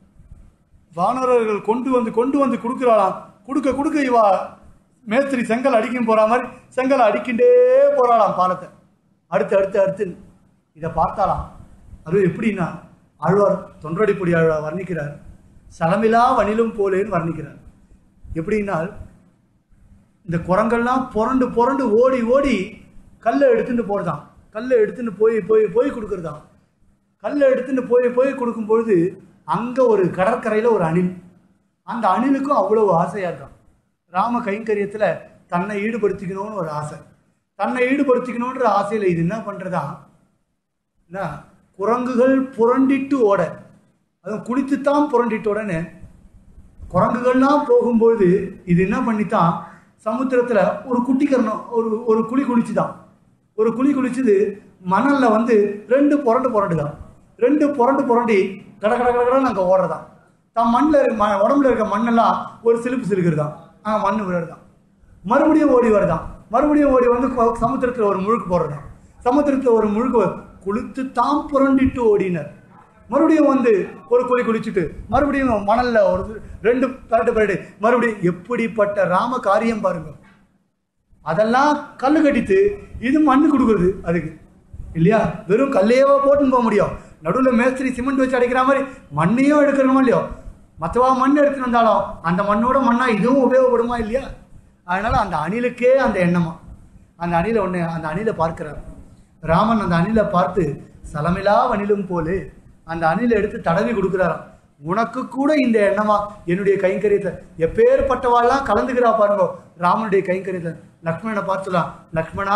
வானரர்கள் கொண்டு வந்து கொடுக்குறாளாம். கொடுக்க இவா மேஸ்திரி செங்கல் அடிக்கும் போற மாதிரி செங்கல் அடிக்கின்றே போறாளாம் பாலத்தை. அடுத்து இதை பார்த்தாலாம். அது எப்படின்னா, ஆழ்வார் தொன்றடிப்பொடி ஆழ்வார் வர்ணிக்கிறார். சலமிலா வனிலும் போலேன்னு வர்ணிக்கிறார். எப்படின்னா, இந்த குரங்கள்லாம் புரண்டு புரண்டு ஓடி ஓடி கல்லை எடுத்துட்டு போறதான். கல்லை எடுத்துட்டு போய் கொடுக்குறதான். கல்லை எடுத்துட்டு போய் கொடுக்கும்பொழுது அங்கே ஒரு கடற்கரையில் ஒரு அணில். அந்த அணிலுக்கும் அவ்வளவு ஆசையாக இருக்கான். ராம கைங்கரியத்தில் தன்னை ஈடுபடுத்திக்கணும்னு ஒரு ஆசை. தன்னை ஈடுபடுத்திக்கணுன்ற ஆசையில் இது என்ன பண்ணுறதா, குரங்குகள் புரண்டிட்டு ஓட, அதுவும் குளித்துத்தான் புரண்டிட்டு உடனே குரங்குகள்லாம் போகும்போது இது என்ன பண்ணித்தான், சமுத்திரத்தில் ஒரு குட்டிக்கரணம் ஒரு குழி குளிச்சுதான். ஒரு குழி குளிச்சுது மணலில் வந்து 2 புரண்டுதான். 2 புரண்டி கடன்னு அங்கே ஓடுறதான். தான் உடம்புல இருக்க மண்ணெல்லாம் ஒரு சிலுக்குறதான். மண் விழுறதான். மறுபடியும் ஓடி வருதான். மறுபடியும் ஓடி வந்து சமுத்திரத்தில் ஒரு முழுக்கு போடுறதான். சமுத்திரத்தில் ஒரு முழுக்கு குளித்து தான் புரண்டிட்டு ஓடினர். மறுபடியும் வந்து ஒரு குழி குளிச்சுட்டு மறுபடியும் மணல்ல ஒரு 2 பரட்டு மறுபடியும். எப்படிப்பட்ட ராம காரியம் பாருங்க. அதெல்லாம் கல்லு கட்டித்து இது மண்ணு கொடுக்குறது அதுக்கு, இல்லையா? வெறும் கல்லையவோ போட்டுன்னு போக முடியும். நடுவில் மேஸ்திரி சிமெண்ட் வச்சு அடைக்கிற மாதிரி மண்ணையும் எடுக்கணுமோ இல்லையோ? மற்றவா மண் எடுத்துட்டு வந்தாலும் அந்த மண்ணோட மண்ணா இதுவும் உபயோகப்படுமா இல்லையா? அதனால அந்த அணிலுக்கே அந்த எண்ணமா. அந்த அணிலை பார்க்கிறார் ராமன். அந்த அணிலை பார்த்து சலமிலா வனிலும் போலே அந்த அணிலை எடுத்து தடவி கொடுக்குறாராம். உனக்கு கூட இந்த எண்ணமா என்னுடைய கைங்கரியத்தை? எப்பேற்பட்டவாள்லாம் கலந்துக்கிறா பாருங்க ராமனுடைய கைங்கரியத்தை. லக்ஷ்மணனை பார்த்துலாம், லக்ஷ்மணா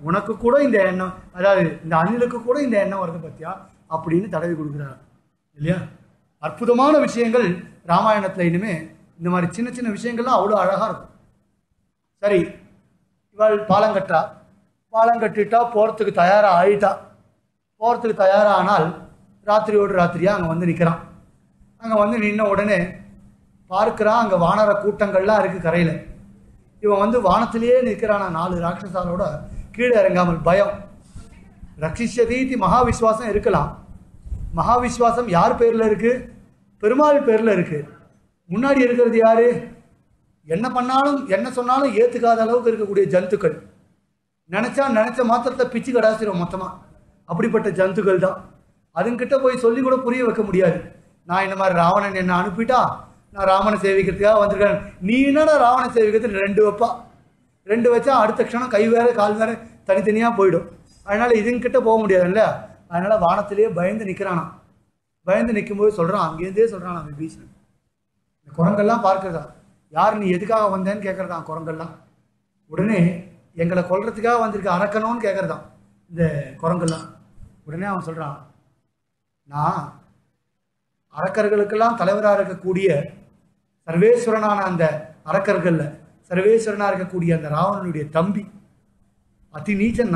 உனக்கு கூட இந்த எண்ணம், அதாவது இந்த அணிலுக்கு கூட இந்த எண்ணம் வருது பத்தியா அப்படின்னு தடவி கொடுக்குறார் இல்லையா. அற்புதமான விஷயங்கள் ராமாயணத்துல. இனிமே இந்த மாதிரி சின்ன சின்ன விஷயங்கள்லாம் அவ்வளோ அழகா இருக்கும். சரி, இவள் பாலம் கட்டுறா. பாலம் கட்டிட்டா, போகிறதுக்கு தயாராக ஆயிட்டா. போகிறதுக்கு தயாரானால் ராத்திரியோடு ராத்திரியாக அங்கே வந்து நிற்கிறான். அங்கே வந்து நின்ன உடனே பார்க்குறான், அங்கே வானர கூட்டங்கள்லாம் இருக்குது கரையில். இவன் வந்து வானத்திலேயே நிற்கிறானா 4 ராட்சசாலோட, கீழே இறங்காமல். பயம். ரட்சிஷதீதி மகாவிஸ்வாசம் இருக்கலாம். மகாவிஸ்வாசம் யார் பேரில் இருக்குது? பெருமாள் பேரில் இருக்குது. முன்னாடி இருக்கிறது யாரு? என்ன பண்ணாலும் என்ன சொன்னாலும் ஏற்றுக்காத அளவுக்கு இருக்கக்கூடிய ஜந்துக்கள். நினச்ச மாத்திரத்தை பிச்சு கடாசிரும் மொத்தமாக. அப்படிப்பட்ட ஜந்துக்கள் தான். அதுங்கிட்ட போய் சொல்லி கூட புரிய வைக்க முடியாது. நான் இந்த மாதிரி ராவணன் என்ன அனுப்பிட்டா, நான் ராவண சேவிக்கிறதுக்காக வந்திருக்கேன். நீ என்னடா ராவண சேவிக்கிறதுக்கு 2 வைப்பா. 2 வச்சா அடுத்த க்ஷணம் கை வேற கால் வேற தனித்தனியாக போயிடும். அதனால் இதுங்கிட்ட போக முடியாதுல்ல. அதனால் வானத்திலேயே பயந்து நிற்கிறானா. பயந்து நிற்கும்போது சொல்கிறான், அங்கேருந்தே சொல்கிறான் விபீஷன். இந்த குரங்கெல்லாம் பார்க்குறதா, யார் நீ எதுக்காக வந்தேன்னு கேட்குறதான் குரங்கெல்லாம். உடனே எங்களை கொல்றதுக்காக வந்திருக்க அரக்கணும்னு கேட்குறதான் இந்த குரங்கெல்லாம். உடனே அவன் சொல்கிறான், நான் அரக்கர்களுக்கெல்லாம் தலைவராக இருக்கக்கூடிய சர்வேஸ்வரனான அந்த அரக்கர்களில் சர்வேஸ்வரனாக இருக்கக்கூடிய அந்த ராவணனுடைய தம்பி. அதி நீச்சன்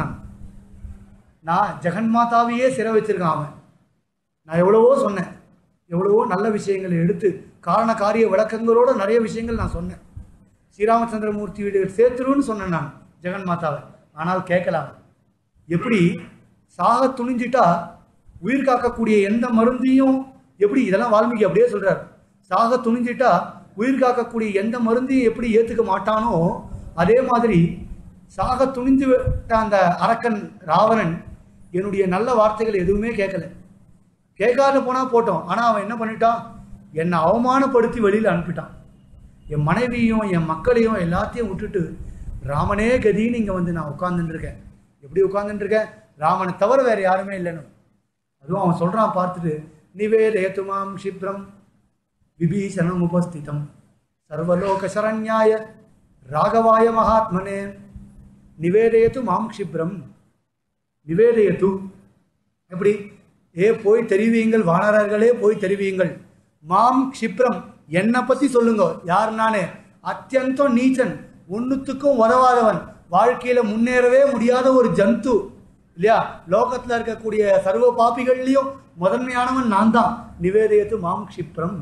நான் ஜெகன்மாதாவையே சிறை வச்சிருக்கான் அவன். நான் எவ்வளவோ சொன்னேன், எவ்வளவோ நல்ல விஷயங்களை எடுத்து காரண காரிய விளக்கங்களோட நிறைய விஷயங்கள் நான் சொன்னேன். ஸ்ரீராமச்சந்திரமூர்த்தி வீடு சேர்த்துருன்னு சொன்னேன் நான் ஜெகன்மாதாவை. ஆனால் கேட்கலாம். எப்படி சாக துணிஞ்சிட்டா உயிர் காக்கக்கூடிய எந்த மருந்தையும், எப்படி இதெல்லாம் வால்மீகி அப்படியே சொல்றார், சாக துணிஞ்சிட்டா உயிர் காக்கக்கூடிய எந்த மருந்தையும் எப்படி ஏற்றுக்க மாட்டானோ, அதே மாதிரி சாக துணிஞ்சு விட்ட அந்த அரக்கன் ராவணன் என்னுடைய நல்ல வார்த்தைகள் எதுவுமே கேட்கல. கேட்காத போனால் போட்டோம். ஆனால் அவன் என்ன பண்ணிட்டான், என்னை அவமானப்படுத்தி வெளியில் அனுப்பிட்டான். என் மனைவியும் என் மக்களையும் எல்லாத்தையும் விட்டுட்டு ராமனே கதின்னு இங்கே வந்து நான் உட்காந்துட்டுருக்கேன். எப்படி உட்காந்துட்டுருக்கேன்? ராமனை தவிர வேறு யாருமே இல்லைன்னு. அதுவும் அவன் சொல்கிறான் பார்த்துட்டு, நிவேதயத்துமாம் க்ஷிப்ரம் விபீஷணம் உபஸ்திதம் சர்வலோக சரண்யாய ராகவாய மகாத்மனே நிவேதயத்து மாம் க்ஷிப்ரம். நிவேதயத்து எப்படி? போய் தெரிவியுங்கள், வானரர்களே போய் தெரிவியுங்கள். மாம் க்ஷிப்ரம், என்னை பற்றி சொல்லுங்க. யார் நானே? அத்தியந்தம் நீச்சன், ஒன்றுத்துக்கும் உதவாதவன், வாழ்க்கையில் முன்னேறவே முடியாத ஒரு ஜந்து இல்லையா. லோகத்தில் இருக்கக்கூடிய சர்வ பாப்பிகள்லையும் முதன்மையானவன் நான் தான். நிவேதயத்து மாம் க்ஷிப்ரம்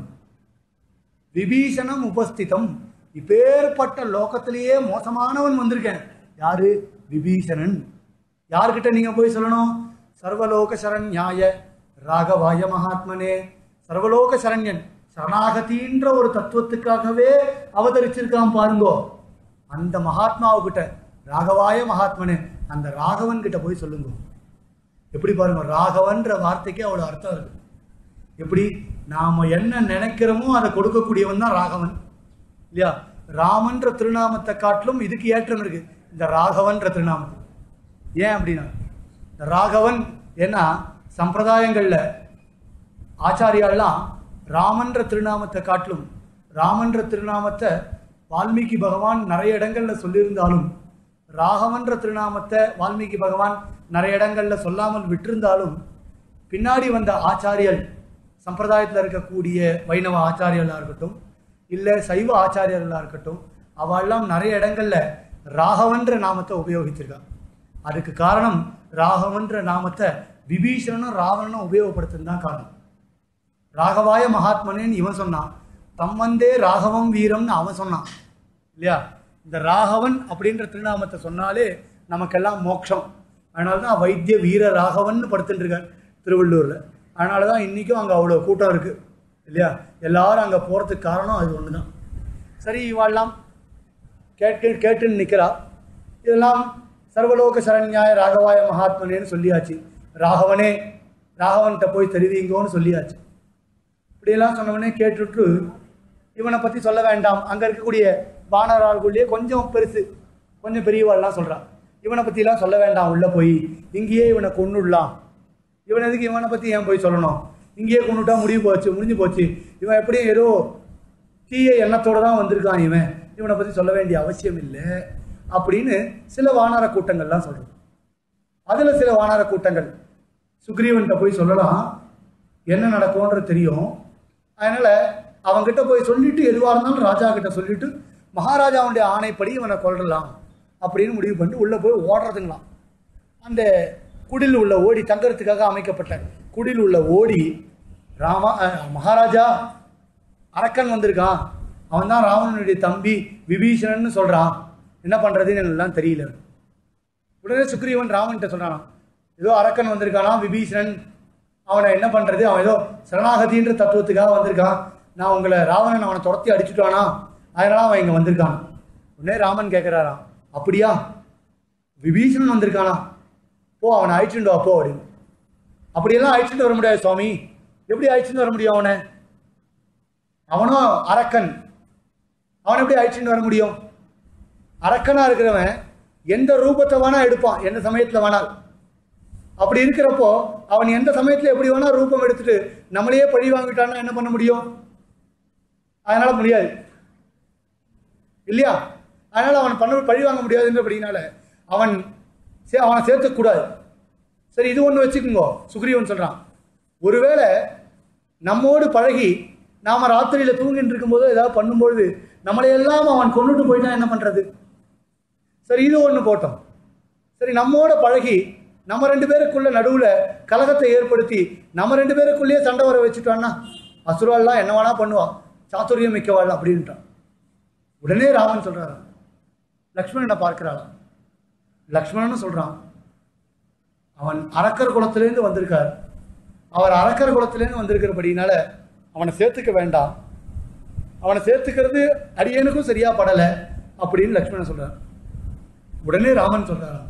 விபீஷணம் உபஸ்திதம். இப்பேற்பட்ட லோகத்திலேயே மோசமானவன் வந்திருக்கேன். யாரு? விபீஷணன். யார்கிட்ட நீங்க போய் சொல்லணும்? சர்வலோக சரண்யாய ராகவாய மகாத்மனே. சர்வலோக சரண்யன், சரணாகதின்ற ஒரு தத்துவத்துக்காகவே அவதரிச்சிருக்கான் பாருங்கோ. அந்த மகாத்மாவுக்கிட்ட, ராகவாய மகாத்மனே, அந்த ராகவன் கிட்ட போய் சொல்லுங்க. எப்படி பாருங்க, ராகவன்ற வார்த்தைக்கு அவ்வளோ அர்த்தம் இருக்கு. எப்படி நாம என்ன நினைக்கிறோமோ அதை கொடுக்கக்கூடியவன் தான் ராகவன் இல்லையா. ராமன்ற திருநாமத்தை காட்டிலும் இதுக்கு ஏற்றம் இருக்கு இந்த ராகவன்ற திருநாமம். ஏன் அப்படின்னா, இந்த ராகவன் ஏன்னா சம்பிரதாயங்கள்ல ஆச்சாரியாலாம் ராமன்ற திருநாமத்தை காட்டிலும், ராமன்ற திருநாமத்தை வால்மீகி பகவான் நிறைய இடங்கள்ல சொல்லியிருந்தாலும், ராகவன்ற திருநாமத்தை வால்மீகி பகவான் நிறைய இடங்கள்ல சொல்லாமல் விட்டிருந்தாலும், பின்னாடி வந்த ஆச்சாரியல், சம்பிரதாயத்தில் இருக்கக்கூடிய வைணவ ஆச்சாரியர்களாக இருக்கட்டும் இல்லை சைவ ஆச்சாரியர்களாக இருக்கட்டும், அவெல்லாம் நிறைய இடங்கள்ல ராகவன்ற நாமத்தை உபயோகிச்சிருக்காங்க. அதுக்கு காரணம் ராகவன்ற நாமத்தை விபீஷணனும் ராவணனும் உபயோகப்படுத்துன்னு தான் காரணம். ராகவாய மகாத்மனேன்னு இவன் சொன்னான், தம்மந்தே ராகவம் வீரம்னு அவன் சொன்னான் இல்லையா. இந்த ராகவன் அப்படின்ற திருநாமத்தை சொன்னாலே நமக்கெல்லாம் மோட்சம். அதனால தான் வைத்திய வீர ராகவன் படுத்துட்டு இருக்கார் திருவள்ளூரில். அதனால தான் இன்றைக்கும் அங்கே அவ்வளோ கூட்டம் இருக்குது இல்லையா. எல்லாரும் அங்கே போகிறதுக்கு காரணம் அது ஒன்று தான். சரி, இவாள்லாம் கேட்டுன்னு நிற்கிறா. இதெல்லாம் சர்வலோக சரண்யாய ராகவாய மகாத்மனேன்னு சொல்லியாச்சு. ராகவனே, ராகவன்கிட்ட போய் தெரிவிங்கோன்னு சொல்லியாச்சு. இப்படியெல்லாம் சொன்னவனே கேட்டுட்டு இவனை பற்றி சொல்ல வேண்டாம். அங்கே இருக்கக்கூடிய வானராள்குள்ளேயே கொஞ்சம் பெருசு, கொஞ்சம் பெரியவாள்லாம் சொல்கிறான், இவனை பற்றிலாம் சொல்ல வேண்டாம், உள்ளே போய் இங்கேயே இவனை கொன்னுடலாம். இவன் எதுக்கு இவனை பற்றி ஏன் போய் சொல்லணும்? இங்கேயே கொண்டுட்டா முடிஞ்சு போச்சு. இவன் எப்படியும் ஏதோ தீய எண்ணத்தோடு தான் வந்திருக்கான், இவனை பற்றி சொல்ல வேண்டிய அவசியம் இல்லை அப்படின்னு சில வானர கூட்டங்கள்லாம் சொல்கிறது. அதில் சில வானர கூட்டங்கள் சுக்ரீவன்கிட்ட போய் சொல்லலாம், என்ன நடக்கும்ன்றது தெரியும். அதனால் அவங்ககிட்ட போய் சொல்லிட்டு எதுவாக இருந்தாலும் ராஜா கிட்ட சொல்லிட்டு மகாராஜாவுடைய ஆணைப்படி இவனை கொல்லலாம் அப்படின்னு முடிவு பண்ணிட்டு உள்ளே போய் ஓடுறதுங்களாம். அந்த குடில் உள்ள ஓடி, தங்கறதுக்காக அமைக்கப்பட்ட குடில் உள்ள ஓடி, மகாராஜா அரக்கன் வந்திருக்கான், அவன் தான் ராவணனுடைய தம்பி விபீஷணன்னு சொல்கிறான், என்ன பண்ணுறதுன்னு எல்லாம் தெரியல. உடனே சுக்ரீவன் ராமன்கிட்ட சொல்கிறான், ஏதோ அரக்கன் வந்திருக்கானா விபீஷணன், அவனை என்ன பண்ணுறது, அவன் ஏதோ சரணாகதின்ற தத்துவத்துக்காக வந்திருக்கான், நான் உங்களை ராவணன் அவனை துரத்தி அடிச்சுட்டானா, அதனால அவன் இங்கே வந்திருக்கான். உடனே ராமன் கேட்குறாராம், அப்படியா விபீஷணன் வந்திருக்கானா, போ அவனை அழிச்சுட்டு வா போ அப்படின்னு. அப்படியெல்லாம் அழிச்சுட்டு வர முடியாது சுவாமி, எப்படி அழிச்சுட்டு வர முடியும் அவனை, அவனும் அரக்கன், அவனை எப்படி அழிச்சுட்டு வர முடியும்? அரக்கனாக இருக்கிறவன் எந்த ரூபத்தை வேணா எடுப்பான், எந்த சமயத்தில் வேணால். அப்படி இருக்கிறப்போ அவன் எந்த சமயத்தில் எப்படி வேணா ரூபம் எடுத்துட்டு நம்மளையே பழி வாங்கிட்டான்னா என்ன பண்ண முடியும்? அதனால முடியாது இல்லையா? அதனால அவன் பழி வாங்க முடியாதுன்றபடினால அவனை சேர்த்துக்கூடாது. சரி, இது ஒன்று வச்சுக்கோங்க. சுக்ரீவன் சொல்றான், ஒருவேளை நம்மோடு பழகி நாம ராத்திரியில தூங்கிட்டு இருக்கும்போது ஏதாவது பண்ணும்பொழுது நம்மளையெல்லாம் அவன் கொண்டுட்டு போயிட்டான், என்ன பண்றது? சரி, இது ஒன்று போட்டோம். சரி, நம்மோட பழகி நம்ம ரெண்டு பேருக்குள்ள நடுவில் கலகத்தை ஏற்படுத்தி நம்ம ரெண்டு பேருக்குள்ளேயே சண்டை வர வச்சுட்டான்னா அசுரால்லாம் என்ன வேணா பண்ணுவான், சாத்துரியம் மிக்கவாள் அப்படின்ட்டான். உடனே ராமன் சொல்றாராம், லக்ஷ்மணனை பார்க்கிறாளாம். லக்ஷ்மணன் சொல்றான், அவன் அரக்கர் குலத்திலேருந்து வந்திருக்கார், அவர் அரக்கர் குலத்திலேருந்து வந்திருக்கிறபடினால அவனை சேர்த்துக்க வேண்டாம், அவனை சேர்த்துக்கிறது அடியனுக்கும் சரியா படலை அப்படின்னு லக்ஷ்மணன் சொல்றார். உடனே ராமன் சொல்றாராம்,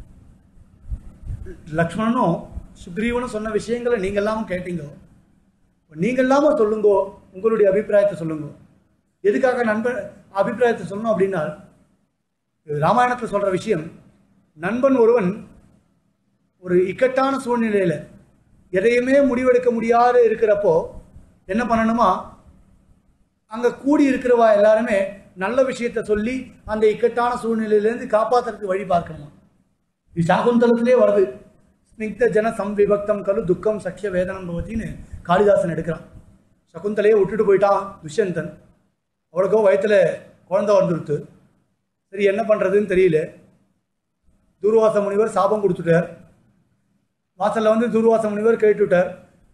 லக்ஷ்மணனும் சுக்ரீவனும் சொன்ன விஷயங்களை நீங்க எல்லாமும் கேட்டீங்க, நீங்க எல்லாம சொல்லுங்கோ, உங்களுடைய அபிப்பிராயத்தை சொல்லுங்க. எதுக்காக நண்பன் அபிப்பிராயத்தை சொல்லணும் அப்படின்னா, ராமாயணத்தில் சொல்ற விஷயம், நண்பன் ஒருவன் ஒரு இக்கட்டான சூழ்நிலையில எதையுமே முடிவெடுக்க முடியாத இருக்கிறப்போ என்ன பண்ணணுமா, அங்க கூடி இருக்கிறவா எல்லாருமே நல்ல விஷயத்த சொல்லி அந்த இக்கட்டான சூழ்நிலையிலேருந்து காப்பாற்றுறதுக்கு வழி பார்க்கணுமா. இது சாகுந்தலத்திலே வருது. ஸ்னிக்த ஜன சம்விபக்தம் கலு துக்கம் சக்கிய வேதனம் பவத்தின்னு காளிதாசன் எடுக்கிறான். சகுந்தலையே விட்டுட்டு போயிட்டான் துஷ்யந்தன், அவளுக்கோ வயத்துல குழந்தை வந்துடுத்து. சரி, என்ன பண்றதுன்னு தெரியல. தூர்வாச முனிவர் சாபம் கொடுத்துட்டார். வாசல்ல வந்து தூர்வாச முனிவர் கேட்டுவிட்டார்,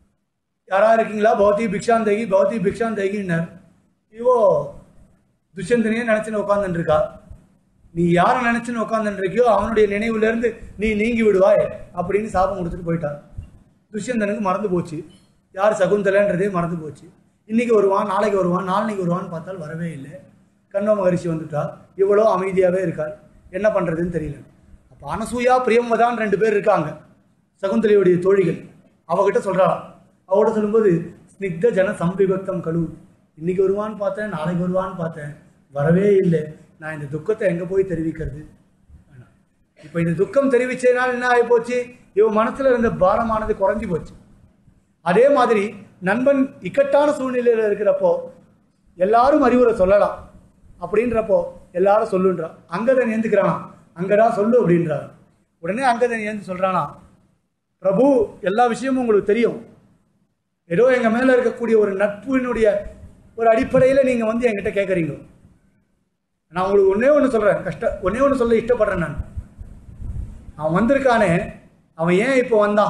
யாரா இருக்கீங்களா, பவதி பிக்ஷாந்தகி பவதி பிக்ஷாந்தகின்னார். இவோ துஷ்யந்தனையே நினைச்சுன்னு உட்காந்துட்டு இருக்கா. நீ யாரை நினைச்சுன்னு உட்காந்துட்டு இருக்கியோ அவனுடைய நினைவுல இருந்து நீ நீங்கி விடுவாய் அப்படின்னு சாபம் கொடுத்துட்டு போயிட்டார். துஷ்யந்தனுக்கு மறந்து போச்சு, யார் சகுந்தலன்றதே மறந்து போச்சு. இன்னைக்கு வருவான், நாளைக்கு வருவான், நாளைக்கு வருவான்னு பார்த்தால் வரவே இல்லை. கண்வ மகரிஷி வந்துட்டா, இவ்வளோ அமைதியாகவே இருக்கார், என்ன பண்ணுறதுன்னு தெரியல. அப்போ அனசூயா பிரியம்பதான் ரெண்டு பேர் இருக்காங்க, சகுந்தலையுடைய தோழிகள். அவகிட்ட சொல்கிறாள். அவகிட்ட சொல்லும்போது, ஸ்னிக்த ஜன சம்பிபக்தம் கழு, இன்னைக்கு வருவான்னு பார்த்தேன், நாளைக்கு வருவான்னு பார்த்தேன், வரவே இல்லை. நான் இந்த துக்கத்தை எங்கே போய் தெரிவிக்கிறது? இப்போ இந்த துக்கம் தெரிவிச்சதுனால என்ன ஆகி போச்சு, இவன் மனசில் இருந்த பாரமானது குறைஞ்சி போச்சு. அதே மாதிரி நண்பன் இக்கட்டான சூழ்நிலையில் இருக்கிறப்போ எல்லாரும் அறிவுரை சொல்லலாம் அப்படின்றப்போ எல்லாரும் சொல்லுன்றான். அங்கதன் ஏந்துக்கிறானா, அங்கடா சொல்லு அப்படின்றான். உடனே அங்கதன் ஏந்து சொல்றானா, பிரபு எல்லா விஷயமும் உங்களுக்கு தெரியும், ஏதோ எங்க மேல இருக்கக்கூடிய ஒரு நட்பினுடைய ஒரு அடிப்படையில் நீங்க வந்து என்கிட்ட கேட்குறீங்க. நான் உங்களுக்கு ஒன்னே ஒன்று சொல்றேன், ஒன்னே ஒன்று சொல்ல இஷ்டப்படுறேன். நான் அவன் வந்திருக்கானே, அவன் ஏன் இப்போ வந்தான்,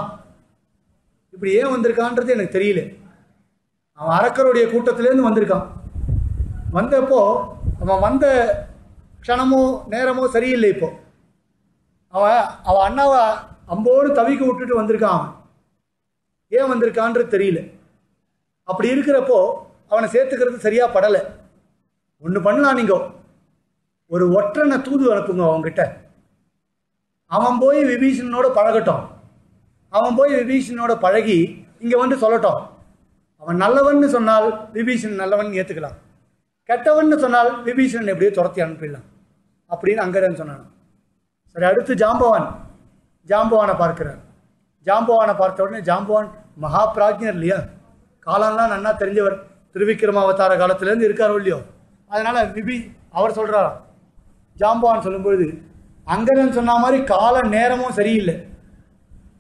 இப்படி ஏன் வந்திருக்கான்றது எனக்கு தெரியல. அவன் அரக்கருடைய கூட்டத்திலேருந்து வந்திருக்கான். வந்தப்போ அவன் வந்த க்ஷணமோ நேரமோ சரியில்லை. இப்போ அவன் அண்ணாவை அம்போடு தவிக்க விட்டுட்டு வந்திருக்கான். அவன் ஏன் வந்திருக்கான்றது தெரியல. அப்படி இருக்கிறப்போ அவனை சேர்த்துக்கிறது சரியா படலை. ஒன்று பண்ணலாம், நீங்க ஒரு ஒற்றனை தூது அனுப்புங்க அவன்கிட்ட. அவன் போய் விபீஷணனோட பழகட்டும். அவன் போய் விபீஷணனோட பழகி இங்க வந்து சொல்லட்டும். அவன் நல்லவன் சொன்னால் விபீஷணன் நல்லவன் ஏத்துக்கலாம், கெட்டவன் சொன்னால் விபீஷணன் எப்படியோ துரத்தி அனுப்பிடலாம் அப்படின்னு அங்கதன் சொன்னான். சரி, அடுத்து ஜாம்பவானை பார்க்கிறார். ஜாம்பவானை பார்த்த உடனே, ஜாம்பவான் மகா பிராஜ்ஞர் இல்லையா, காலம்லாம் நன்னா தெரிஞ்சவர், திருவிக்கிரம அவதார காலத்திலேருந்து இருக்காரோ இல்லையோ. அதனால அவர் சொல்றாராம். ஜாம்பவான் சொல்லும்பொழுது, அங்கதன் சொன்ன மாதிரி கால நேரமும் சரியில்லை,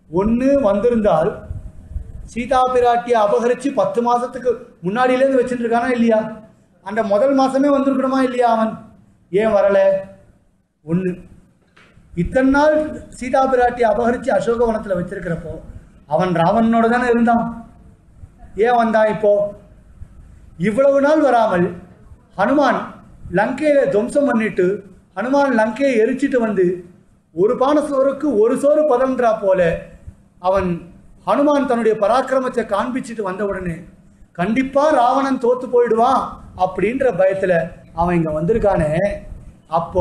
ஒன்று வந்திருந்தால் சீதா பிராட்டியை அபகரித்து 10 மாதத்துக்கு முன்னாடியிலேருந்து வச்சுட்டு இருக்கானா இல்லையா? அந்த முதல் மாதமே வந்திருக்கணுமா இல்லையா? அவன் ஏன் வரலை? ஒன்று, இத்தனை நாள் சீதா பிராட்டியை அபகரித்து அசோகவனத்தில் வச்சிருக்கிறப்போ அவன் ராவணனோட தானே இருந்தான். ஏன் வந்தான் இப்போ? இவ்வளவு நாள் வராமல் ஹனுமான் லங்கையை துவம்சம் பண்ணிட்டு ஹனுமான் லங்கையை எரிச்சிட்டு வந்து ஒரு பான சோறுக்கு ஒரு சோறு பதன்றா போல அவன் ஹனுமான் தன்னுடைய பராக்கிரமத்தை காண்பிச்சுட்டு வந்த உடனே கண்டிப்பா ராவணன் தோத்து போயிடுவான் அப்படின்ற பயத்துல அவன் இங்க வந்திருக்கானே. அப்போ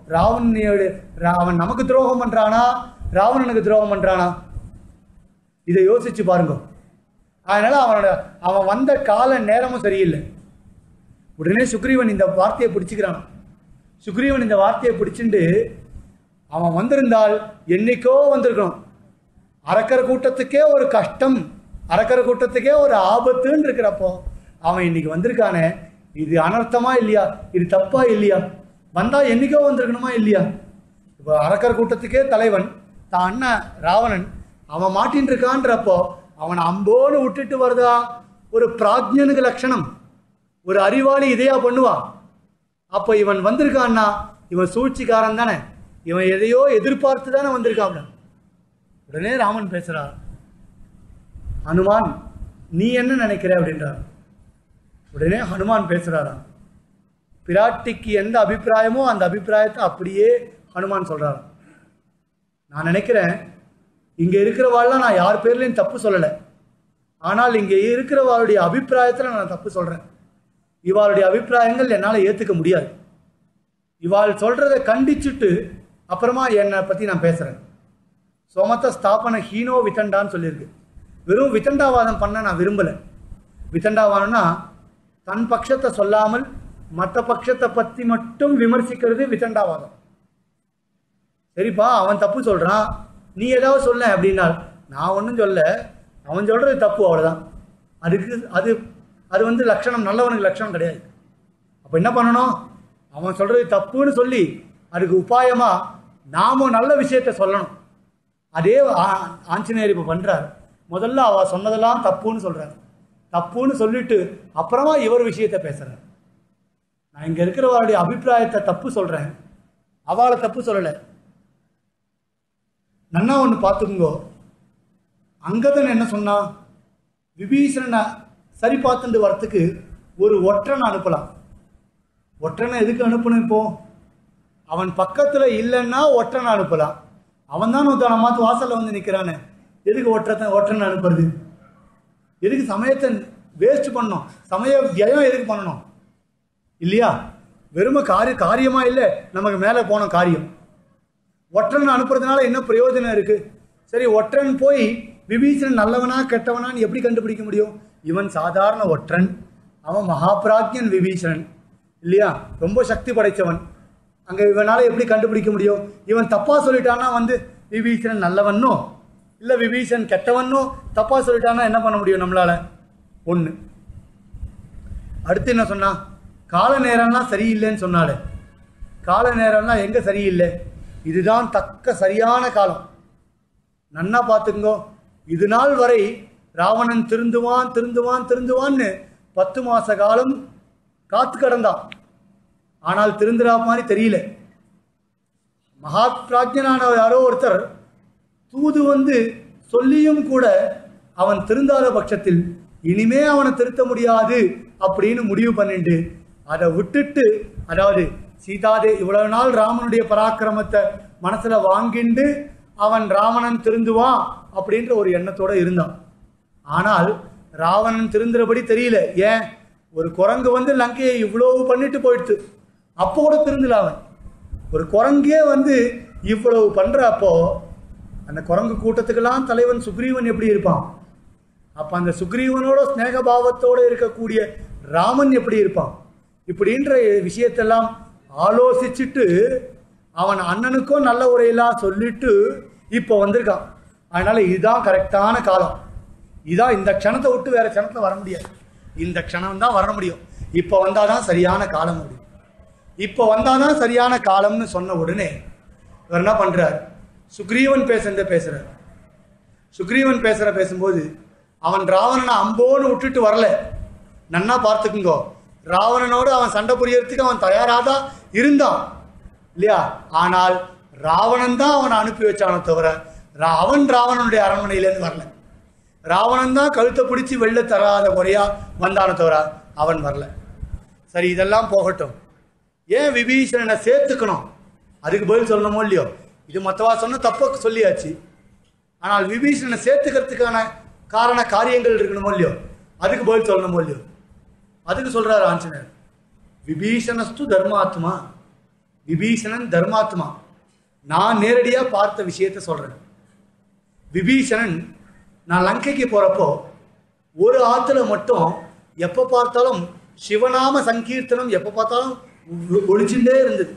அவன் நமக்கு துரோகம் பண்றானா, ராவணனுக்கு துரோகம் பண்றானா? இதை யோசிச்சு பாருங்க. அதனால அவன் வந்த கால நேரமும் சரியில்லை. உடனே சுக்ரீவன் இந்த வார்த்தையை பிடிச்சிக்கிறான். சுக்ரீவன் இந்த வார்த்தையை பிடிச்சிட்டு அவன் வந்திருந்தால் என்னைக்கோ வந்திருக்கணும். அரக்கர் கூட்டத்துக்கே ஒரு கஷ்டம், அரக்கர் கூட்டத்துக்கே ஒரு ஆபத்துன்னு இருக்கிறப்போ அவன் இன்னைக்கு வந்திருக்கானே, இது அனர்த்தமா இல்லையா? இது தப்பா இல்லையா? வந்தா என்னைக்கோ வந்திருக்கணுமா இல்லையா? இப்போ அரக்கர் கூட்டத்துக்கே தலைவன் தான் அண்ணன் ராவணன் அவன் மாட்டின்னு இருக்கான்றப்போ அவனை அம்போன்னு விட்டுட்டு வருதா ஒரு பிராஜ்ஞனுக்கு லட்சணம்? ஒரு அறிவாளி இதையா பண்ணுவா? அப்போ இவன் வந்திருக்கான்னா இவன் சூழ்ச்சிக்காரன் தானே, இவன் எதையோ எதிர்பார்த்து தானே வந்திருக்கான். உடனே ராமன் பேசுறார், ஹனுமான் நீ என்ன நினைக்கிற அப்படின்றார். உடனே ஹனுமான் பேசுறாராம், பிராட்டிக்கு எந்த அபிப்பிராயமோ அந்த அபிப்பிராயத்தை அப்படியே ஹனுமான் சொல்றாரு. நான் நினைக்கிறேன் இங்க இருக்கிறவாள்லாம் நான் யார் பேர்லையும் தப்பு சொல்லலை, ஆனால் இங்கே இருக்கிறவாளுடைய அபிப்பிராயத்தில் நான் தப்பு சொல்றேன். இவாளுடைய அபிப்பிராயங்கள் என்னால் ஏற்றுக்க முடியாது. இவாள் சொல்றதை கண்டிச்சுட்டு அப்புறமா என்னை பற்றி நான் பேசுகிறேன். சோமத்த ஸ்தாபன ஹீனோ வித்தண்டான்னு சொல்லியிருக்கு. வெறும் வித்தண்டாவாதம் பண்ண நான் விரும்பலை. வித்தண்டாவாதம்னா தன் பட்சத்தை சொல்லாமல் மற்ற பட்சத்தை பற்றி மட்டும் விமர்சிக்கிறது வித்தண்டாவாதம். சரிப்பா, அவன் தப்பு சொல்கிறான், நீ ஏதாவது சொல்ல அப்படின்னா நான் ஒன்றும் சொல்ல, அவன் சொல்கிறது தப்பு, அவ்வளோதான். அது வந்து லட்சணம், நல்லவனுக்கு லட்சணம் கிடையாது. அப்போ என்ன பண்ணணும்? அவன் சொல்கிறது தப்புன்னு சொல்லி அதுக்கு உபாயமாக நாமும் நல்ல விஷயத்த சொல்லணும். அதே ஆஞ்சநேயர் இப்போ பண்ணுறார். முதல்ல அவள் சொன்னதெல்லாம் தப்புன்னு சொல்கிறார். தப்புன்னு சொல்லிட்டு அப்புறமா இவர் விஷயத்தை பேசுகிறார். நான் இங்கே இருக்கிறவருடைய அபிப்பிராயத்தை தப்பு சொல்கிறேன், அவளை தப்பு சொல்லலை. நன்னா ஒன்று பார்த்துக்குங்கோ. அங்கதன் என்ன சொன்னான்? விபீஷணனை சரி பார்த்துட்டு வரத்துக்கு ஒரு ஒற்றனை அனுப்பலாம். ஒற்றனை எதுக்கு அனுப்பணும்? இப்போ அவன் பக்கத்தில் இல்லைன்னா ஒற்றனை அனுப்பலாம். அவன் தான் நம்ம மாற்று வாசலில் வந்து நிற்கிறானே, எதுக்கு ஒற்றனை அனுப்புறது? எதுக்கு சமயத்தை வேஸ்ட் பண்ணணும்? சமய வியம் எதுக்கு பண்ணணும்? இல்லையா? வெறும காரியமா இல்லை, நமக்கு மேலே போன காரியம். ஒற்றன் அனுப்புறதுனால என்ன பிரயோஜனம் இருக்கு? சரி, ஒற்றன் போய் விபீஷணன் நல்லவனா கெட்டவனான்னு எப்படி கண்டுபிடிக்க முடியும்? இவன் சாதாரண ஒற்றன், அவன் மகாபிராஜ்யன் விபீஷணன் இல்லையா, ரொம்ப சக்தி படைத்தவன். அங்கே இவனால் எப்படி கண்டுபிடிக்க முடியும்? இவன் தப்பாக சொல்லிட்டான்னா வந்து விபீஷணன் நல்லவனோ இல்லை விபீஷணன் கெட்டவனோ தப்பாக சொல்லிட்டான்னா என்ன பண்ண முடியும் நம்மளால? ஒன்று. அடுத்து என்ன சொன்னா? கால நேரம்லாம் சரியில்லைன்னு சொன்னாலே. கால நேரம்லாம் எங்கே சரியில்லை? இதுதான் தக்க சரியான காலம். நன்னா பார்த்துக்கோ. இது நாள் வரை ராவணன் திருந்துவான்னு 10 மாச காலம் காத்து கடந்தான். ஆனால் திருந்துறா மாதிரி தெரியல. மகா பிராஜ்யனான யாரோ ஒருத்தர் தூது வந்து சொல்லியும் கூட அவன் திருந்தாத பட்சத்தில் இனிமே அவனை திருத்த முடியாது அப்படின்னு முடிவு பண்ணிட்டு அதை விட்டுட்டு, அதாவது சீதாதே இவ்வளவு நாள் ராமனுடைய பராக்கிரமத்தை மனசுல வாங்கிண்டு அவன் ராவணன் திருந்துவான் அப்படின்ற ஒரு எண்ணத்தோட இருந்தான். ஆனால் ராவணன் திருந்துறபடி தெரியல. ஏன்? ஒரு குரங்கு வந்து லங்கையை இவ்வளவு பண்ணிட்டு போயிடுச்சு, அப்போ கூட திருந்தல அவன். ஒரு குரங்கே வந்து இவ்வளவு பண்றப்போ அந்த குரங்கு கூட்டத்துக்கெல்லாம் தலைவன் சுக்ரீவன் எப்படி இருப்பான்? அப்ப அந்த சுக்ரீவனோட ஸ்நேகபாவத்தோடு இருக்கக்கூடிய ராமன் எப்படி இருப்பான்? இப்படின்ற விஷயத்தெல்லாம் ஆலோசிச்சுட்டு அவன் அண்ணனுக்கும் நல்ல உரையெல்லாம் சொல்லிட்டு இப்போ வந்திருக்கான். அதனால இதுதான் கரெக்டான காலம். இதான் இந்த க்ஷணத்தை விட்டு வேற க்ஷணத்துல வர முடியாது. இந்த க்ஷணம் தான் வர முடியும். இப்போ வந்தாதான் சரியான காலம் முடியும். இப்போ வந்தாதான் சரியான காலம்னு சொன்ன உடனே இவர் என்ன பண்றார்? சுக்ரீவன் பேசுறார். சுக்ரீவன் பேசும்போது அவன் ராவணனை அம்போன்னு விட்டுட்டு வரல. நன்னா பார்த்துக்குங்கோ, ராவணனோடு அவன் சண்டை புரியறதுக்கு அவன் தயாராக தான் இருந்தான் இல்லையா? ஆனால் ராவணன் தான் அவனை அனுப்பி வச்சானோ தவிர அவன் ராவணனுடைய அரண்மனையிலேருந்து வரல. ராவணன் தான் கழுத்தை பிடிச்சி வெளில தராத குறையா வந்தானோ தவிர அவன் வரல. சரி, இதெல்லாம் போகட்டும். ஏன் விபீஷணனை சேர்த்துக்கணும்? அதுக்கு பதில் சொல்லணுமோ இல்லையோ? இது மற்றவா சொன்ன தப்ப சொல்லியாச்சு. ஆனால் விபீஷணனை சேர்த்துக்கிறதுக்கான காரண காரியங்கள் இருக்கணுமோ இல்லையோ? அதுக்கு பதில் சொல்லணுமோ இல்லையோ? அதுக்கு சொல்றாரு ஆஞ்சநேயர், விபீஷணஸ்து தர்மாத்மா. விபீஷணன் தர்மாத்மா. நான் நேரடியா பார்த்த விஷயத்த சொல்றேன். விபீஷணன், நான் லங்கைக்கு போறப்போ ஒரு ஆத்துல மட்டும் எப்ப பார்த்தாலும் சிவநாம சங்கீர்த்தனம் எப்ப பார்த்தாலும் ஒழிச்சுட்டே இருந்தது.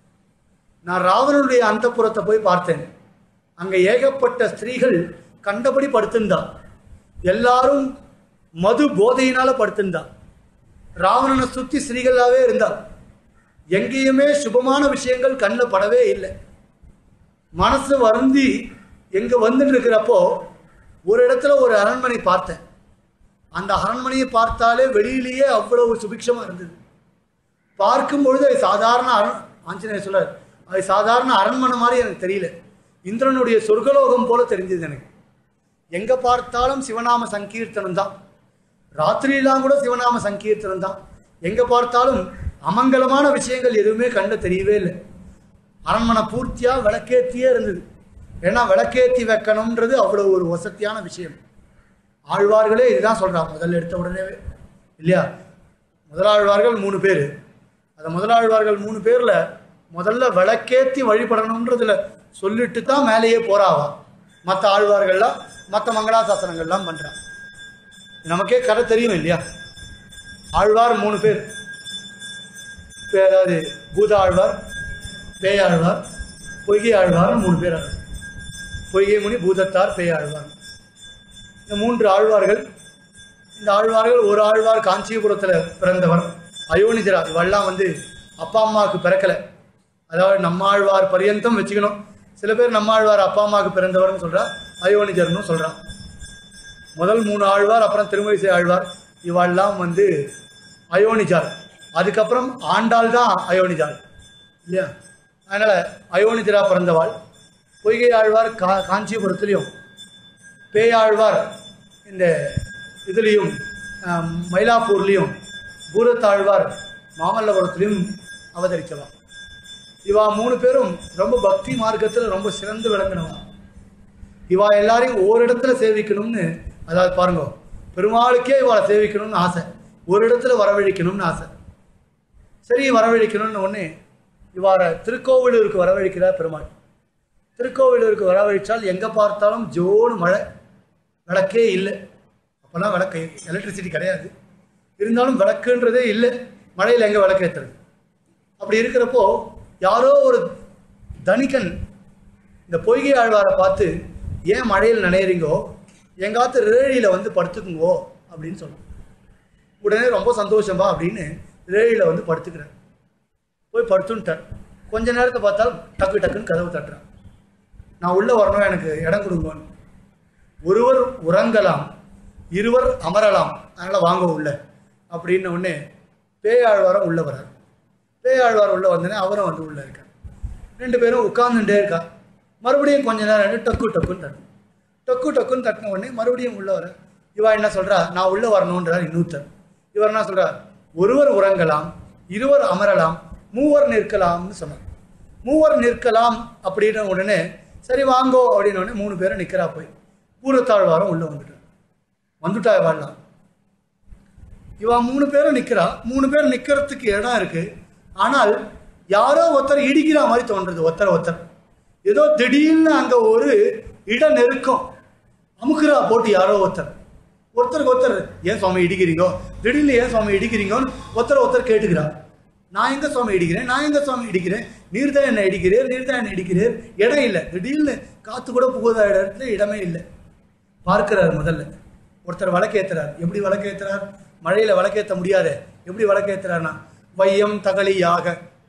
நான் ராவணனுடைய அந்தப்புறத்தை போய் பார்த்தேன். அங்க ஏகப்பட்ட ஸ்திரீகள் கண்டபடி படுத்திருந்தா. எல்லாரும் மது போதையினால படுத்திருந்தா. ராவணனை சுத்தி ஸ்திரீகளாவே இருந்தா. எங்கேயுமே சுபமான விஷயங்கள் கண்ணில் படவே இல்லை. மனசு வருந்தி எங்க வந்துட்டு இருக்கிறப்போ ஒரு இடத்துல ஒரு அரண்மனை பார்த்தேன். அந்த அரண்மனையை பார்த்தாலே வெளியிலேயே அவ்வளவு சுபிக்ஷமா இருந்தது. பார்க்கும் பொழுது அது சாதாரண ஆஞ்சநேயர் சொல்றார், அது சாதாரண அரண்மனை மாதிரி எனக்கு தெரியல. இந்திரனுடைய சொர்க்கலோகம் போல தெரிஞ்சது எனக்கு. எங்க பார்த்தாலும் சிவநாம சங்கீர்த்தனம் தான். ராத்திரியெல்லாம் கூட சிவநாம சங்கீர்த்தனம் தான். எங்க பார்த்தாலும் அமங்கலமான விஷயங்கள் எதுவுமே கண்ட தெரியவே இல்லை. அரண்மனை பூர்த்தியா விளக்கேற்றியே இருந்தது. ஏன்னா விளக்கேற்றி வைக்கணும்ன்றது அவ்வளவு ஒரு வசதியான விஷயம். ஆழ்வார்களே இதுதான் சொல்றாங்க முதல்ல எடுத்த உடனே இல்லையா? முதலாழ்வார்கள் 3 பேர். அந்த முதலாழ்வார்கள் 3 பேர்ல முதல்ல விளக்கேற்றி வழிபடணும்ன்றதுல சொல்லிட்டு தான் மேலேயே போறாவா. மற்ற ஆழ்வார்கள்லாம் மற்ற மங்களாசாசனங்கள்லாம் பண்றான். நமக்கே கதை தெரியும் இல்லையா? ஆழ்வார் 3 பேர். அதாவது பூத ஆழ்வார், பேயாழ்வார், பொய்கை ஆழ்வார் 3 பேர். பொய்கை முனி, பூதத்தார், பேயாழ்வார். இந்த 3 ஆழ்வார்கள். இந்த ஆழ்வார்கள், ஒரு ஆழ்வார் காஞ்சிபுரத்தில் பிறந்தவர், அயோனிஜரா. இவெல்லாம் அப்பா அம்மாவுக்கு பிறக்கலை. அதாவது நம்மாழ்வார் பரியந்தம் வச்சுக்கணும். சில பேர் நம்மாழ்வார் அப்பா அம்மாவுக்கு பிறந்தவர்னு சொல்றா, அயோனிஜர்னு சொல்றான். முதல் 3 ஆழ்வார், அப்புறம் திருமழிசை ஆழ்வார், இவெல்லாம் அயோனிஜார். அதுக்கப்புறம் ஆண்டாள் தான் அயோனிஜார் இல்லையா? அதனால அயோனிஜரா பிறந்தவாள். பொய்கை ஆழ்வார் காஞ்சிபுரத்துலேயும், பேயாழ்வார் இந்த இதுலேயும் மயிலாப்பூர்லேயும், பூரத்தாழ்வார் மாமல்லபுரத்துலேயும் அவதரித்தவா. இவா 3 பேரும் ரொம்ப பக்தி மார்க்கத்தில் ரொம்ப சிறந்து விளங்கினவா. இவா எல்லாரையும் ஓரிடத்துல சேவிக்கணும்னு, அதாவது பாருங்க, பெருமாளுக்கே இவாளை சேவிக்கணும்னு ஆசை, ஒரு இடத்துல வரவழைக்கணும்னு ஆசை. சரி, வரவழைக்கணும்னு ஒன்று இவ்வாறு திருக்கோவிலூருக்கு வரவழைக்கிறார் பெருமாள். திருக்கோவிலூருக்கு வரவழைச்சால் எங்கே பார்த்தாலும் ஜோனு மழை, விளக்கே இல்லை. அப்போல்லாம் விளக்கு, எலக்ட்ரிசிட்டி கிடையாது. இருந்தாலும் விளக்குன்றதே இல்லை. மழையில் எங்கே விளக்கு ஏற்றுறது? அப்படி இருக்கிறப்போ யாரோ ஒரு தனிகன் இந்த பொய்கை ஆழ்வாரை பார்த்து, ஏன் மழையில் நனையிறீங்கோ, எங்காத்து ரேழியில் படுத்துக்குங்கோ அப்படின்னு சொன்னான். உடனே ரொம்ப சந்தோஷம்பா அப்படின்னு ரேழியில் படுத்துக்கிறார். போய் படுத்துட்டார். கொஞ்ச நேரத்தை பார்த்தால் டக்கு டக்குன்னு கதவு தட்டுறான். நான் உள்ளே வரணும், எனக்கு இடம் கொடுங்கன்னு. ஒருவர் உறங்கலாம், இருவர் அமரலாம், அதனால் வாங்க உள்ள அப்படின்ன உடனே பேயாழ்வாரம் உள்ளே வர்றார். பேயாழ்வார் உள்ளே வந்தோடனே அவரும் உள்ளே இருக்கார். 2 பேரும் உட்கார்ந்துட்டே இருக்கா. மறுபடியும் கொஞ்ச நேரம் டக்கு டக்குன்னு தட்டணும். டக்கு டக்குன்னு தட்டின உடனே மறுபடியும் உள்ளே வர. இவா என்ன சொல்கிறா, நான் உள்ளே வரணுன்றார் இன்னொருத்தர். இவர் என்ன சொல்கிறார், ஒருவர் உறங்கலாம், இருவர் அமரலாம், மூவர் நிற்கலாம்னு சொன்னார். மூவர் நிற்கலாம் அப்படின்ன உடனே சரி வாங்கோ அப்படின்னு உடனே 3 பேரும் நிற்கிறா. போய் பூரத்தாழ்வாரம் உள்ளே வந்துட்டா வாழலாம். இவா 3 பேரும் நிற்கிறா. 3 பேர் நிற்கிறதுக்கு இடம் இருக்கு. ஆனால் யாரோ ஒருத்தர் இடிக்கிற மாதிரி தோன்றது. ஒருத்தர் ஏதோ திடீர்னு அங்கே ஒரு இட நெருக்கம், அமுக்குறா போட்டு யாரோ ஒருத்தருக்கு ஒருத்தர் ஏன் சுவாமி இடிக்கிறீங்கோ, திடீர்னு ஏன் சுவாமி இடிக்கிறீங்கோன்னு ஒருத்தர் கேட்டுக்கிறா. நான் எங்கே சுவாமி இடிக்கிறேன், நான் எங்கே சுவாமி இடிக்கிறேன், நீர் தான் என்ன இடிக்கிறேன், நீர் தான் என்ன இடிக்கிறேன், இடம் இல்லை. திடீர்னு காற்று கூட புகுத இடத்துல இடமே இல்லை. பார்க்கிறார். முதல்ல ஒருத்தர் விளக்கேற்றுறார். எப்படி விளக்கேற்றுறார்? மழையில் விளக்கேற்ற முடியாது. எப்படி விளக்கேற்றுறாருன்னா, வையம் தகலியாக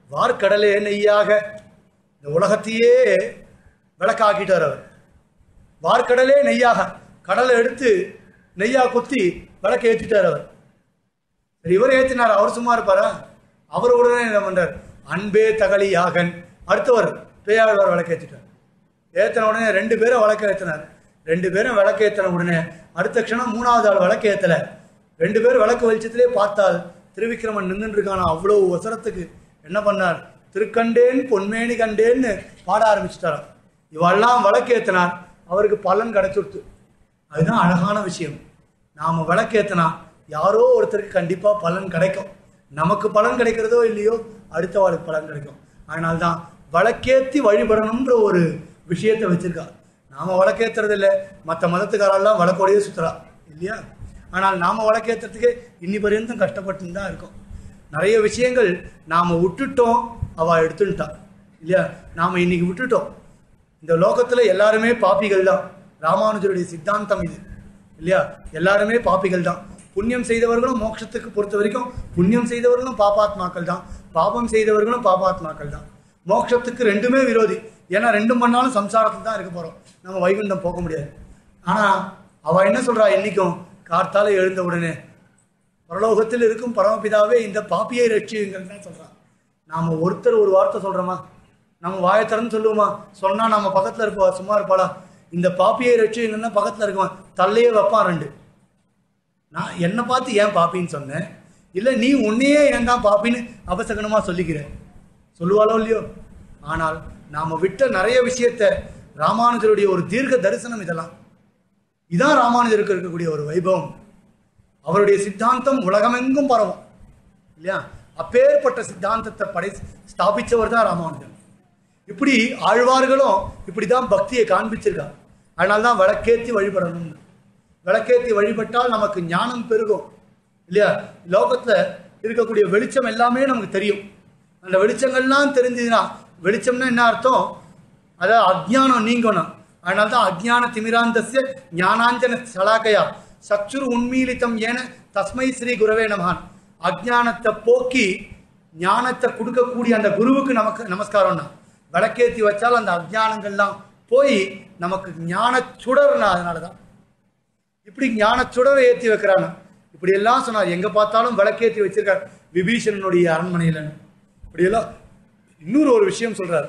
வார்க்கடலே நெய்யாக, இந்த உலகத்தையே விளக்காக்கிட்டார் அவர். வார்க்கடலே நெய்யாக கடலை எடுத்து நெய்யா குத்தி விளக்கு ஏற்றிட்டார் அவர். சரி, இவர் ஏற்றினார், அவர் சும்மா இருப்பாரா? அவர் உடனே என்ன பண்றார்? அன்பே தகலி யாகன். அடுத்தவர் பேயாழ்வார் விளக்கு ஏற்றிட்டார். ஏற்றின உடனே 2 பேரும் விளக்கு ஏற்றினார். 2 பேரும் விளக்கு ஏற்றின உடனே அடுத்த க்ஷணம் 3வது ஆள் விளக்கு ஏற்றல. 2 பேர் விளக்கு வெளிச்சத்திலே பார்த்தால் திருவிக்கிரமன் நின்றுட்டு இருக்கான. அவ்வளவு அவசரத்துக்கு என்ன பண்ணார்? திருக்கண்டேன் பொன்மேனி கண்டேன்னு பாட ஆரம்பிச்சுட்டாராம். இவெல்லாம் விளக்கு ஏற்றினார், அவருக்கு பலன் கிடைச்சுடுத்து. அதுதான் அழகான விஷயம். நாம விளக்கு ஏற்றினா யாரோ ஒருத்தருக்கு கண்டிப்பா பலன் கிடைக்கும். நமக்கு பலன் கிடைக்கிறதோ இல்லையோ, அடுத்தவாளுக்கு பலன் கிடைக்கும். அதனால்தான் விளக்கேற்றி வழிபடணும்ன்ற ஒரு விஷயத்தை வச்சிருக்கார். நாம விளக்கேற்றுறது இல்லை, மற்ற மதத்துக்காரெல்லாம் விளக்கோடையே சுத்துறா இல்லையா? ஆனால் நாம விளக்கேற்றுறதுக்கு இன்னி பர்யந்தம் கஷ்டப்பட்டு தான் இருக்கோம். நிறைய விஷயங்கள் நாம விட்டுட்டோம், அவ எடுத்துட்டா இல்லையா? நாம இன்னைக்கு விட்டுட்டோம். இந்த லோகத்துல எல்லாருமே பாப்பிகள் தான். ராமானுஜருடைய சித்தாந்தம் இது இல்லையா? எல்லாருமே பாப்பிகள் தான். புண்ணியம் செய்தவர்களும் மோட்சத்துக்கு பொறுத்த வரைக்கும் புண்ணியம் செய்தவர்களும் பாபாத்மாக்கள் தான், பாபம் செய்தவர்களும் பாபாத்மாக்கள் தான். மோட்சத்துக்கு ரெண்டுமே விரோதி. ஏன்னா ரெண்டும் பண்ணாலும் சம்சாரத்தில் தான் இருக்க போறோம், நம்ம வைகுண்டம் போக முடியாது. ஆனா அவ என்ன சொல்றா? என்னைக்கும் கார்த்தால எழுந்த உடனே பரலோகத்தில் இருக்கும் பரமபிதாவே இந்த பாப்பியை ரட்சியுங்கள் தான் சொல்றான். நாம ஒருத்தர் ஒரு வார்த்தை சொல்றோமா? நம்ம வாயை திறந்து சொல்லுவோமா? சொன்னா நம்ம பக்கத்துல இருப்பா, சும்மா இருப்பாளா? இந்த பாப்பியை ரட்சியுங்கன்னா பக்கத்துல இருக்குவான், தள்ளையே வைப்பான் 2. நான் என்னை பார்த்து ஏன் பாப்பின்னு சொன்னேன், இல்லை நீ உன்னையே ஏன் தான் பாப்பின்னு அபசகனமா சொல்லிக்கிற, சொல்லுவாளோ இல்லையோ? ஆனால் நாம விட்ட நிறைய விஷயத்த ராமானுஜருடைய ஒரு தீர்க்க தரிசனம் இதெல்லாம். இதான் ராமானுஜருக்கு இருக்கக்கூடிய ஒரு வைபவம். அவருடைய சித்தாந்தம் உலகமெங்கும் பரவும் இல்லையா? அப்பேற்பட்ட சித்தாந்தத்தை ஸ்தாபிச்சவர் தான் ராமானுஜன். இப்படி ஆழ்வார்களும் இப்படிதான் பக்தியை காண்பிச்சிருக்காங்க. அதனால்தான் விளக்கேற்றி வழிபடணும். விளக்கேற்றி வழிபட்டால் நமக்கு ஞானம் பெருகும் இல்லையா? லோகத்துல இருக்கக்கூடிய வெளிச்சம் எல்லாமே நமக்கு தெரியும். அந்த வெளிச்சங்கள்லாம் தெரிஞ்சதுன்னா, வெளிச்சம்னா என்ன அர்த்தம்? அதாவது அஜ்ஞானம் நீங்கணும். அதனால்தான் அஜ்ஞான திமிராந்தஸ்ய ஞானாஞ்சன சலாக்கையா சச்சுரு உண்மீலித்தம் ஏன தஸ்மை ஸ்ரீ குரவே நமஹான். அஜ்ஞானத்தை போக்கி ஞானத்தை கொடுக்கக்கூடிய அந்த குருவுக்கு நமக்கு நமஸ்காரம்னா. விளக்கேற்றி வச்சால் அந்த அஜ்ஞானங்கள்லாம் போய் நமக்கு ஞான சுடர்னா. அதனாலதான் இப்படி ஞான சுடரை ஏற்றி வைக்கிறாங்க. இப்படி எல்லாம் சொன்னார். எங்க பார்த்தாலும் விளக்கேற்றி வச்சிருக்கார் விபீஷணனுடைய அரண்மனையில. இப்படியெல்லாம் இன்னொரு ஒரு விஷயம் சொல்றார்.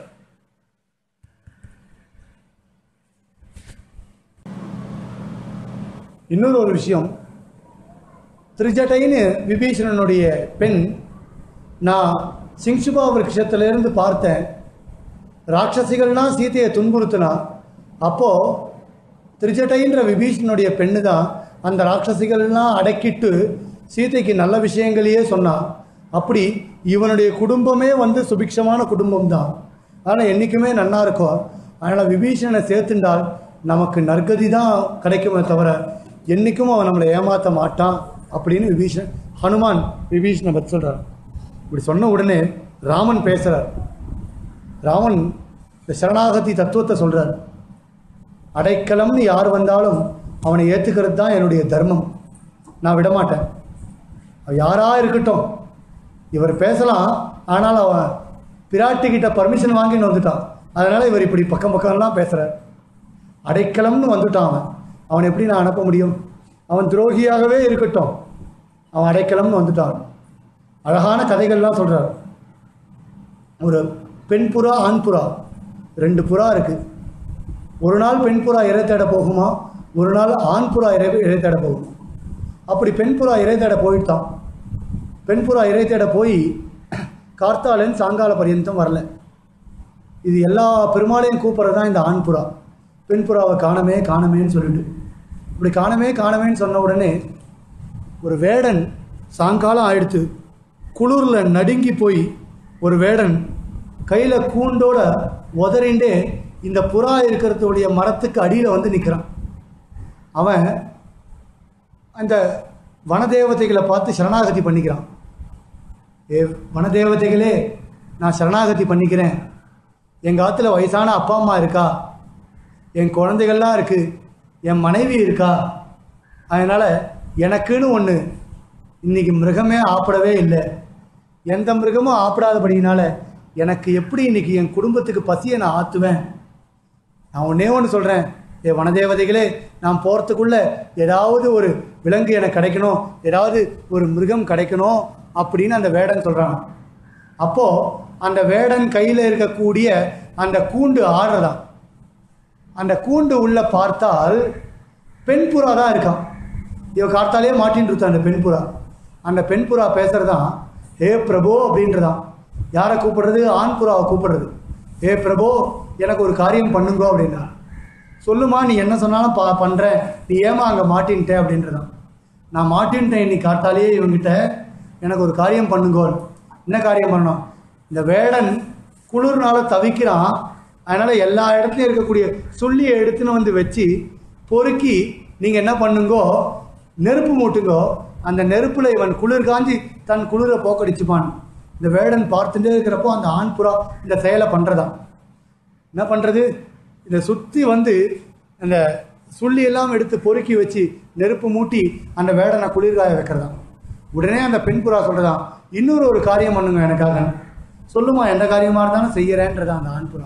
இன்னொரு ஒரு விஷயம், திரிஜட்டைன்னு விபீஷணனுடைய பெண், நான் சிங்சுபா விருட்சத்திலிருந்து பார்த்தேன். ராட்சசிகள்லாம் சீதையை துன்புறுத்தினா, அப்போ திரிஜட்டைன்ற விபீஷணனுடைய பெண்ணு தான் அந்த ராட்சசிகள்லாம் அடக்கிட்டு சீதைக்கு நல்ல விஷயங்களையே சொன்னான். அப்படி இவனுடைய குடும்பமே சுபிக்ஷமான குடும்பம் தான். ஆனால் என்றைக்குமே நன்னா இருக்கும். அதனால் விபீஷணனை சேர்த்துண்டால் நமக்கு நற்கதி தான் கிடைக்குமே தவிர என்றைக்கும் அவன் நம்மளை ஏமாற்ற மாட்டான் அப்படின்னு ஹனுமான் விபீஷணனை பற்றி சொல்கிறார். இப்படி சொன்ன உடனே ராமன் பேசுகிறார். ராமன் இந்த சரணாகதி தத்துவத்தை சொல்கிறார். அடைக்கலம்னு யார் வந்தாலும் அவனை ஏற்றுக்கிறது தான் என்னுடைய தர்மம், நான் விடமாட்டேன். யாராக இருக்கட்டும், இவர் பேசலாம், ஆனால் அவன் பிராட்டிக்கிட்ட பர்மிஷன் வாங்கின்னு வந்துட்டான். அதனால் இவர் இப்படி பக்கம்லாம் பேசுகிறார். அடைக்கலம்னு வந்துட்டான் அவன் எப்படி நான் அனுப்ப முடியும்? அவன் துரோகியாகவே இருக்கட்டும், அவன் அடைக்கலம்னு வந்துட்டான். அழகான கதைகள்லாம் சொல்கிறார். ஒரு பெண் புறா ஆண் புறா 2 புறா இருக்குது. ஒரு நாள் பெண் புறா இறை தேட போகுமா, ஒரு நாள் ஆண் புறா இறை தேட போகுமா. அப்படி பெண் புறா இறை தேட போயிட்டான். பெண் புறா இறை தேட போய் கார்த்தாலன் சாயங்கால பர்யந்தம் வரல. இது எல்லா பெருமாளையும் கூப்பிட்றது தான் இந்த ஆண் புறா. பெண் புறாவை காணமேன்னு சொல்லிட்டு இப்படி காணமேன்னு சொன்ன உடனே ஒரு வேடன், சாயங்காலம் ஆயிடுத்து, குளிரில் நடுங்கி போய் ஒரு வேடன் கையில் கூண்டோட உதறிண்டே இந்த புறா இருக்கிறதுடைய மரத்துக்கு அடியில் நிற்கிறான். அவன் அந்த வனதேவதைகளை பார்த்து சரணாகதி பண்ணிக்கிறான். வனதேவதைகளே, நான் சரணாகதி பண்ணிக்கிறேன். எங்கள் ஆற்றுல வயசான அப்பா அம்மா இருக்கா, என் குழந்தைகள்லாம் இருக்குது, என் மனைவி இருக்கா. அதனால் எனக்குன்னு ஒன்று இன்றைக்கி மிருகமே ஆப்பிடவே இல்லை. எந்த மிருகமும் ஆப்பிடாதபடினால எனக்கு எப்படி இன்றைக்கி என் குடும்பத்துக்கு பசியை நான் ஆற்றுவேன். நான் ஒன்றே ஒன்று சொல்கிறேன், வனதேவதைகளே, நான் போகிறதுக்குள்ள ஏதாவது ஒரு விலங்கு எனக்கு கிடைக்கணும், ஏதாவது ஒரு மிருகம் கிடைக்கணும் அப்படின்னு அந்த வேடன் சொல்கிறான். அப்போது அந்த வேடன் கையில் இருக்கக்கூடிய அந்த கூண்டு ஆடுறதான். அந்த கூண்டு உள்ள பார்த்தால் பெண் புறா தான் இருக்கான். இவ கார்த்தாலே மாட்டின்னு இருக்கான் அந்த பெண் புறா. அந்த பெண் புறா பேசுகிறதான் ஹே பிரபோ அப்படின்றதான். யாரை கூப்பிடுறது? ஆண் புறாவை கூப்பிடுறது. ஹே பிரபோ, எனக்கு ஒரு காரியம் பண்ணுங்கோ அப்படின்னா. சொல்லுமா, நீ என்ன சொன்னாலும் பண்ணுறேன், நீ ஏமா அங்கே மாட்டின்ட்ட அப்படின்றதான். நான் மாட்டின்ட்டேன் இன்னைக்கு கார்த்தாலேயே இவங்கிட்ட, எனக்கு ஒரு காரியம் பண்ணுங்கோ. என்ன காரியம் பண்ணணும்? இந்த வேடன் குளிர்னால தவிக்கிறான். அதனால் எல்லா இடத்துலையும் இருக்கக்கூடிய சொல்லியை எடுத்துன்னு வந்து வச்சு பொறுக்கி நீங்கள் என்ன பண்ணுங்கோ, நெருப்பு மூட்டுங்கோ. அந்த நெருப்பில் இவன் குளிர் காஞ்சி தன் குளிரை போக்கடிச்சுப்பான். இந்த வேடன் பார்த்துட்டே இருக்கிறப்போ அந்த ஆண் புறா இந்த செயலை பண்ணுறதான். என்ன பண்ணுறது? இதை சுற்றி வந்து அந்த சுள்ளி எல்லாம் எடுத்து பொறுக்கி வச்சு நெருப்பு மூட்டி அந்த வேடனை குளிர்காய வைக்கிறதான். உடனே அந்த பெண் புறா சொல்கிறதான், இன்னொரு ஒரு காரியம் பண்ணுங்க எனக்காக. சொல்லுமா, எந்த காரியமாக இருந்தாலும் செய்கிறேன்றதான் அந்த ஆண் புறா.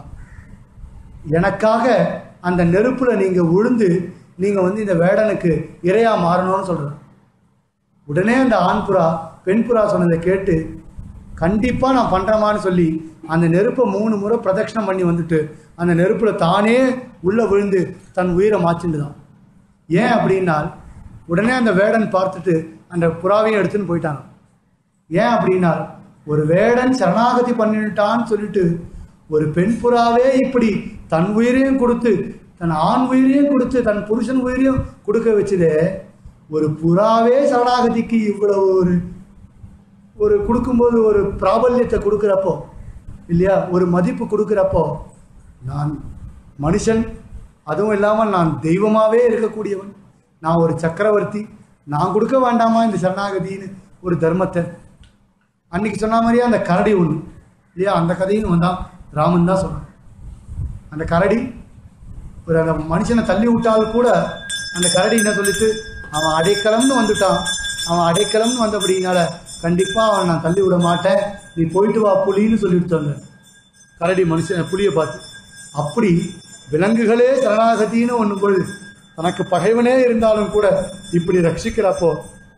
எனக்காக அந்த நெருப்பில் நீங்கள் உழுந்து நீங்கள் வந்து இந்த வேடனுக்கு இரையாக மாறணும்னு சொல்கிறேன். உடனே அந்த ஆண் புறா பெண் புறா சொன்னதை கேட்டு கண்டிப்பாக நான் பண்ணுறமான்னு சொல்லி அந்த நெருப்பை 3 முறை பிரதட்சணம் பண்ணி வந்துட்டு அந்த நெருப்பில் தானே உள்ளே விழுந்து தன் உயிரை மாற்றிட்டு தான். ஏன் அப்படின்னால், உடனே அந்த வேடன் பார்த்துட்டு அந்த புறாவையும் எடுத்துன்னு போயிட்டாங்க. ஏன் அப்படின்னால், ஒரு வேடன் சரணாகதி பண்ணிட்டான்னு சொல்லிட்டு ஒரு பெண் புறாவே இப்படி தன் உயிரையும் கொடுத்து, தன் ஆண் உயிரையும் கொடுத்து, தன் புருஷன் உயிரையும் கொடுக்க வச்சுதே, ஒரு புறாவே சரணாகதிக்கு இவ்வளவு ஒரு கொடுக்கும்போது ஒரு பிராபல்யத்தை கொடுக்குறப்போ இல்லையா, ஒரு மதிப்பு கொடுக்குறப்போ, நான் மனுஷன், அதுவும் இல்லாமல் நான் தெய்வமாகவே இருக்கக்கூடியவன், நான் ஒரு சக்கரவர்த்தி, நான் கொடுக்க வேண்டாமா இந்த சரணாகதின்னு ஒரு தர்மத்தை? அன்னைக்கு சொன்ன மாதிரியே அந்த கரடி ஒன்று இல்லையா, அந்த கதையும் வந்தான் ராமன் தான் சொன்னான். அந்த கரடி ஒரு அந்த மனுஷனை தள்ளி விட்டால் கூட அந்த கரடி என்ன சொல்லிட்டு, அவன் அடைக்கலம்னு வந்துட்டான், அவன் அடைக்கலம்னு வந்தபடினால கண்டிப்பாக அவன் நான் தள்ளி விட மாட்டேன், நீ போயிட்டு வா புலின்னு சொல்லிட்டு வந்த கரடி மனுஷன் புலியை பார்த்து. அப்படி விலங்குகளே சரணாகத்தின்னு ஒன்று போது தனக்கு பகைவனே இருந்தாலும் கூட இப்படி ரட்சிக்கிறப்போ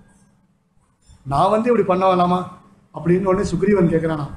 நான் வந்து இப்படி பண்ண வேணாமா அப்படின்னு ஒன்று சுக்ரீவன் கேட்குறானா.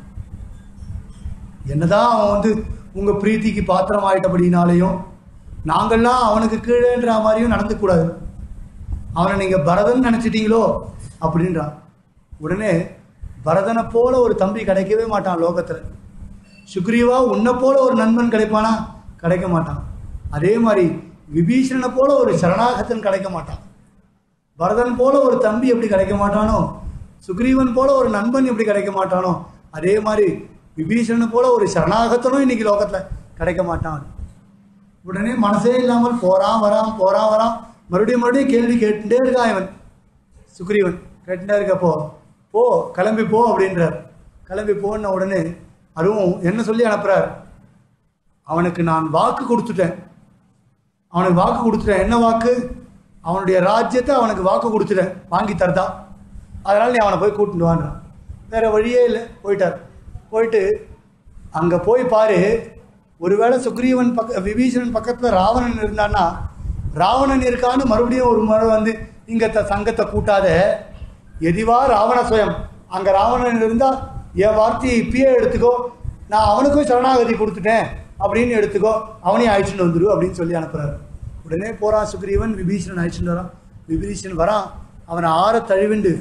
என்னதான் அவன் வந்து உங்கள் பிரீத்திக்கு பாத்திரம் ஆயிட்டபடினாலையும் நாங்கள்லாம் அவனுக்கு கீழேன்ற மாதிரியும் நடந்துக்கூடாது, அவனை நீங்கள் பரதன் நினச்சிட்டீங்களோ அப்படின்றான். உடனே பரதனை போல ஒரு தம்பி கிடைக்கவே மாட்டான் லோகத்தில். சுக்ரீவா உன்னை போல ஒரு நண்பன் கிடைப்பானா? கிடைக்க மாட்டான். அதே மாதிரி விபீஷணனை போல ஒரு சரணாகத்தன் கிடைக்க மாட்டான். பரதன் போல ஒரு தம்பி எப்படி கிடைக்க மாட்டானோ, சுக்ரீவன் போல ஒரு நண்பன் எப்படி கிடைக்க மாட்டானோ, அதே மாதிரி விபீஷணனை போல ஒரு சரணாகத்தனும் இன்னைக்கு லோகத்தில் கிடைக்க மாட்டான். உடனே மனசே இல்லாமல் போறான் வரான் போறான் வரான், மறுபடியும் கேள்வி கேட்டுட்டே இருக்கான் இவன். சுக்ரீவன் கேட்டுட்டே இருக்கப்போ, போ கிளம்பி போ அப்படின்றார். கிளம்பி போன உடனே அதுவும் என்ன சொல்லி அனுப்புறார், அவனுக்கு நான் வாக்கு கொடுத்துட்டேன், அவனுக்கு வாக்கு கொடுத்துட்டேன். என்ன வாக்கு? அவனுடைய ராஜ்யத்தை அவனுக்கு வாக்கு கொடுத்துட்டேன், வாங்கி தரதா, அதனால் நீ அவனை போய் கூட்டிட்டு வான்றான். வேற வழியே இல்லை, போயிட்டார். போயிட்டு அங்கே போய் பாரு, ஒருவேளை சுக்ரீவன் விபீஷணன் பக்கத்தில் ராவணன் இருந்தான்னா, ராவணன் இருக்கான்னு மறுபடியும் ஒரு முறை வந்து இங்கே சங்கத்தை கூட்டாத, எதிவா ராவண சுயம், அங்கே ராவணன் இருந்தால் என் வார்த்தையை இப்பயே எடுத்துக்கோ, நான் அவனுக்கும் சரணாகதி கொடுத்துட்டேன் அப்படின்னு எடுத்துக்கோ, அவனையும் அழைச்சிட்டு வந்துடு அப்படின்னு சொல்லி அனுப்புகிறார். உடனே போகிறான் சுக்ரீவன், விபீஷணன் அழைச்சிட்டு வரான். விபீஷணன் வரான், அவனை ஆற தழுவிண்டு,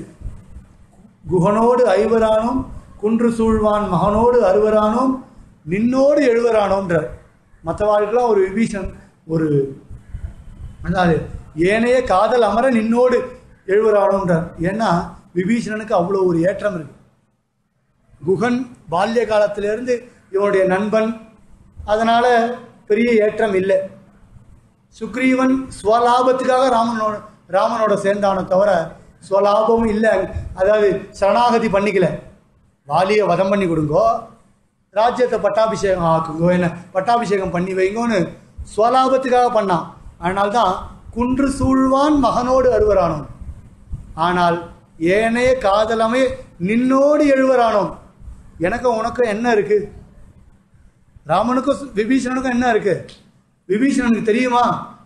குகனோடு ஐவரானோம் குன்று சூழ்வான் மகனோடு அறுவரானோம் நின்னோடு எழுவரானோன்றார். மற்றவாளுக்கெல்லாம் ஒரு விபீஷணன் ஒரு அதாவது ஏனைய காதல் அமர நின்னோடு எழுவரானோன்றார். ஏன்னா விபீஷணனுக்கு அவ்வளோ ஒரு ஏற்றம் இருக்கு. குகன் பால்ய காலத்திலேருந்து இவனுடைய நண்பன், அதனால பெரிய ஏற்றம் இல்லை. சுக்ரீவன் ஸ்வலாபத்துக்காக ராமனோட சேர்ந்தானே தவிர ஸ்வலாபமும் இல்லை. அதாவது சரணாகதி பண்ணிக்கல, வாலியை வதம் பண்ணி கொடுங்கோ, ராஜ்யத்தை பட்டாபிஷேகம் ஆக்குங்கோ, என்ன பட்டாபிஷேகம் பண்ணி வைங்கோன்னு ஸ்வலாபத்துக்காக பண்ணான். அதனால்தான் குன்று சூழ்வான் மகனோடு அறுவரானோம். ஆனால் ஏனைய காதலமே நின்னோடு எழுவரானோம். எனக்கும் உனக்கும் என்ன இருக்கு? ராமனுக்கும் விபீஷணனுக்கும் என்ன இருக்கு? விபீஷணனுக்கு தெரியுமா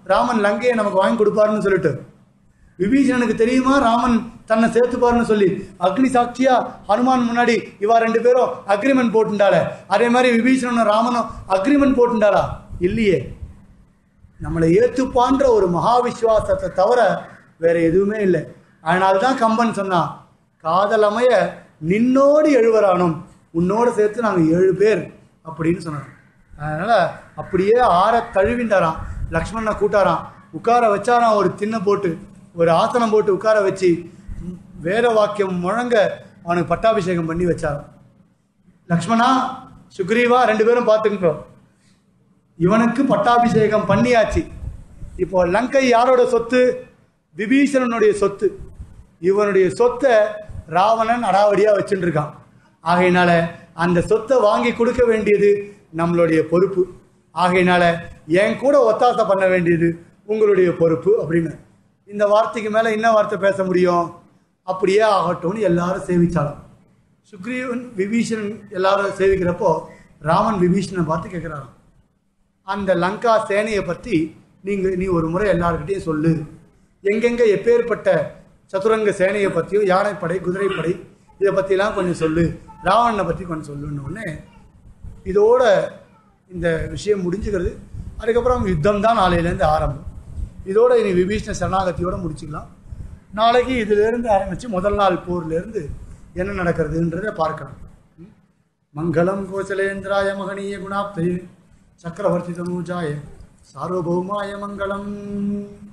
ராமன் லங்கையை நமக்கு வாங்கி கொடுப்பாருன்னு சொல்லிட்டு. விபீஷணனுக்கு தெரியுமா ராமன் தன்னை சேர்த்துப்பாருன்னு சொல்லி. அக்னி சாட்சியா ஹனுமான் முன்னாடி இவா 2 பேரும் அக்ரிமெண்ட் போட்டுண்டாளே, அதே மாதிரி விபீஷணனும் ராமனும் அக்ரிமெண்ட் போட்டுண்டாளா? இல்லையே. நம்மளை ஏத்துப்பான்ற ஒரு மகாவிஸ்வாசத்தை தவிர வேற எதுவுமே இல்லை. அதனால்தான் கம்பன் சொன்னான், காதலமைய நின்னோடு எழுவரானும், உன்னோட சேர்த்து நாங்கள் 7 பேர் அப்படின்னு சொன்னார். அதனால அப்படியே ஆற தழுவிண்டாராம். லக்ஷ்மணனை கூட்டாராம், உட்கார வச்சாராம், ஒரு திண்ணை போட்டு ஒரு ஆசனம் போட்டு உட்கார வச்சு வேத வாக்கியம் முழங்க அவனுக்கு பட்டாபிஷேகம் பண்ணி வச்சாராம். லக்ஷ்மணா சுக்ரீவா 2 பேரும் பார்த்துக்கோ, இவனுக்கு பட்டாபிஷேகம் பண்ணியாச்சு. இப்போ லங்கை யாரோட சொத்து? விபீஷணனுடைய சொத்து. இவனுடைய சொத்தை ராவணன் அடாவடியா வச்சுட்டு இருக்கான். ஆகையினால அந்த சொத்தை வாங்கி கொடுக்க வேண்டியது நம்மளுடைய பொறுப்பு. ஆகையினால என் கூட ஒத்தாசை பண்ண வேண்டியது உங்களுடைய பொறுப்பு அப்படின்னு. இந்த வார்த்தைக்கு மேல என்ன வார்த்தை பேச முடியும்? அப்படியே ஆகட்டும்னு எல்லாரும் சேவிச்சாலும். சுக்ரீவன் விபீஷணன் எல்லாரும் சேவிக்கிறப்போ ராமன் விபீஷணனை பார்த்து கேட்கிறாராம், அந்த லங்கா சேனையை பற்றி நீ ஒரு முறை எல்லாருக்கிட்டையும் சொல்லு. எங்கெங்க எப்பேற்பட்ட சதுரங்க சேனையை பற்றியும் யானைப்படை குதிரைப்படை இதை பற்றிலாம் கொஞ்சம் சொல்லு, ராவணனை பற்றி கொஞ்சம் சொல்லுன்னு உடனே இதோட இந்த விஷயம் முடிஞ்சுக்கிறது. அதுக்கப்புறம் யுத்தம் தான் நாளையிலேருந்து ஆரம்பம். இதோட இனி விபீஷண சரணாகதியோடு முடிச்சுக்கலாம். நாளைக்கு இதிலேருந்து ஆரம்பித்து முதல் நாள் போர்லேருந்து என்ன நடக்கிறதுன்றதை பார்க்கலாம். மங்களம் கோசலேந்திராய மகனீய குணாப்தயே சக்கரவர்த்தி தனூஜாய சார்வபௌமாய மங்களம்.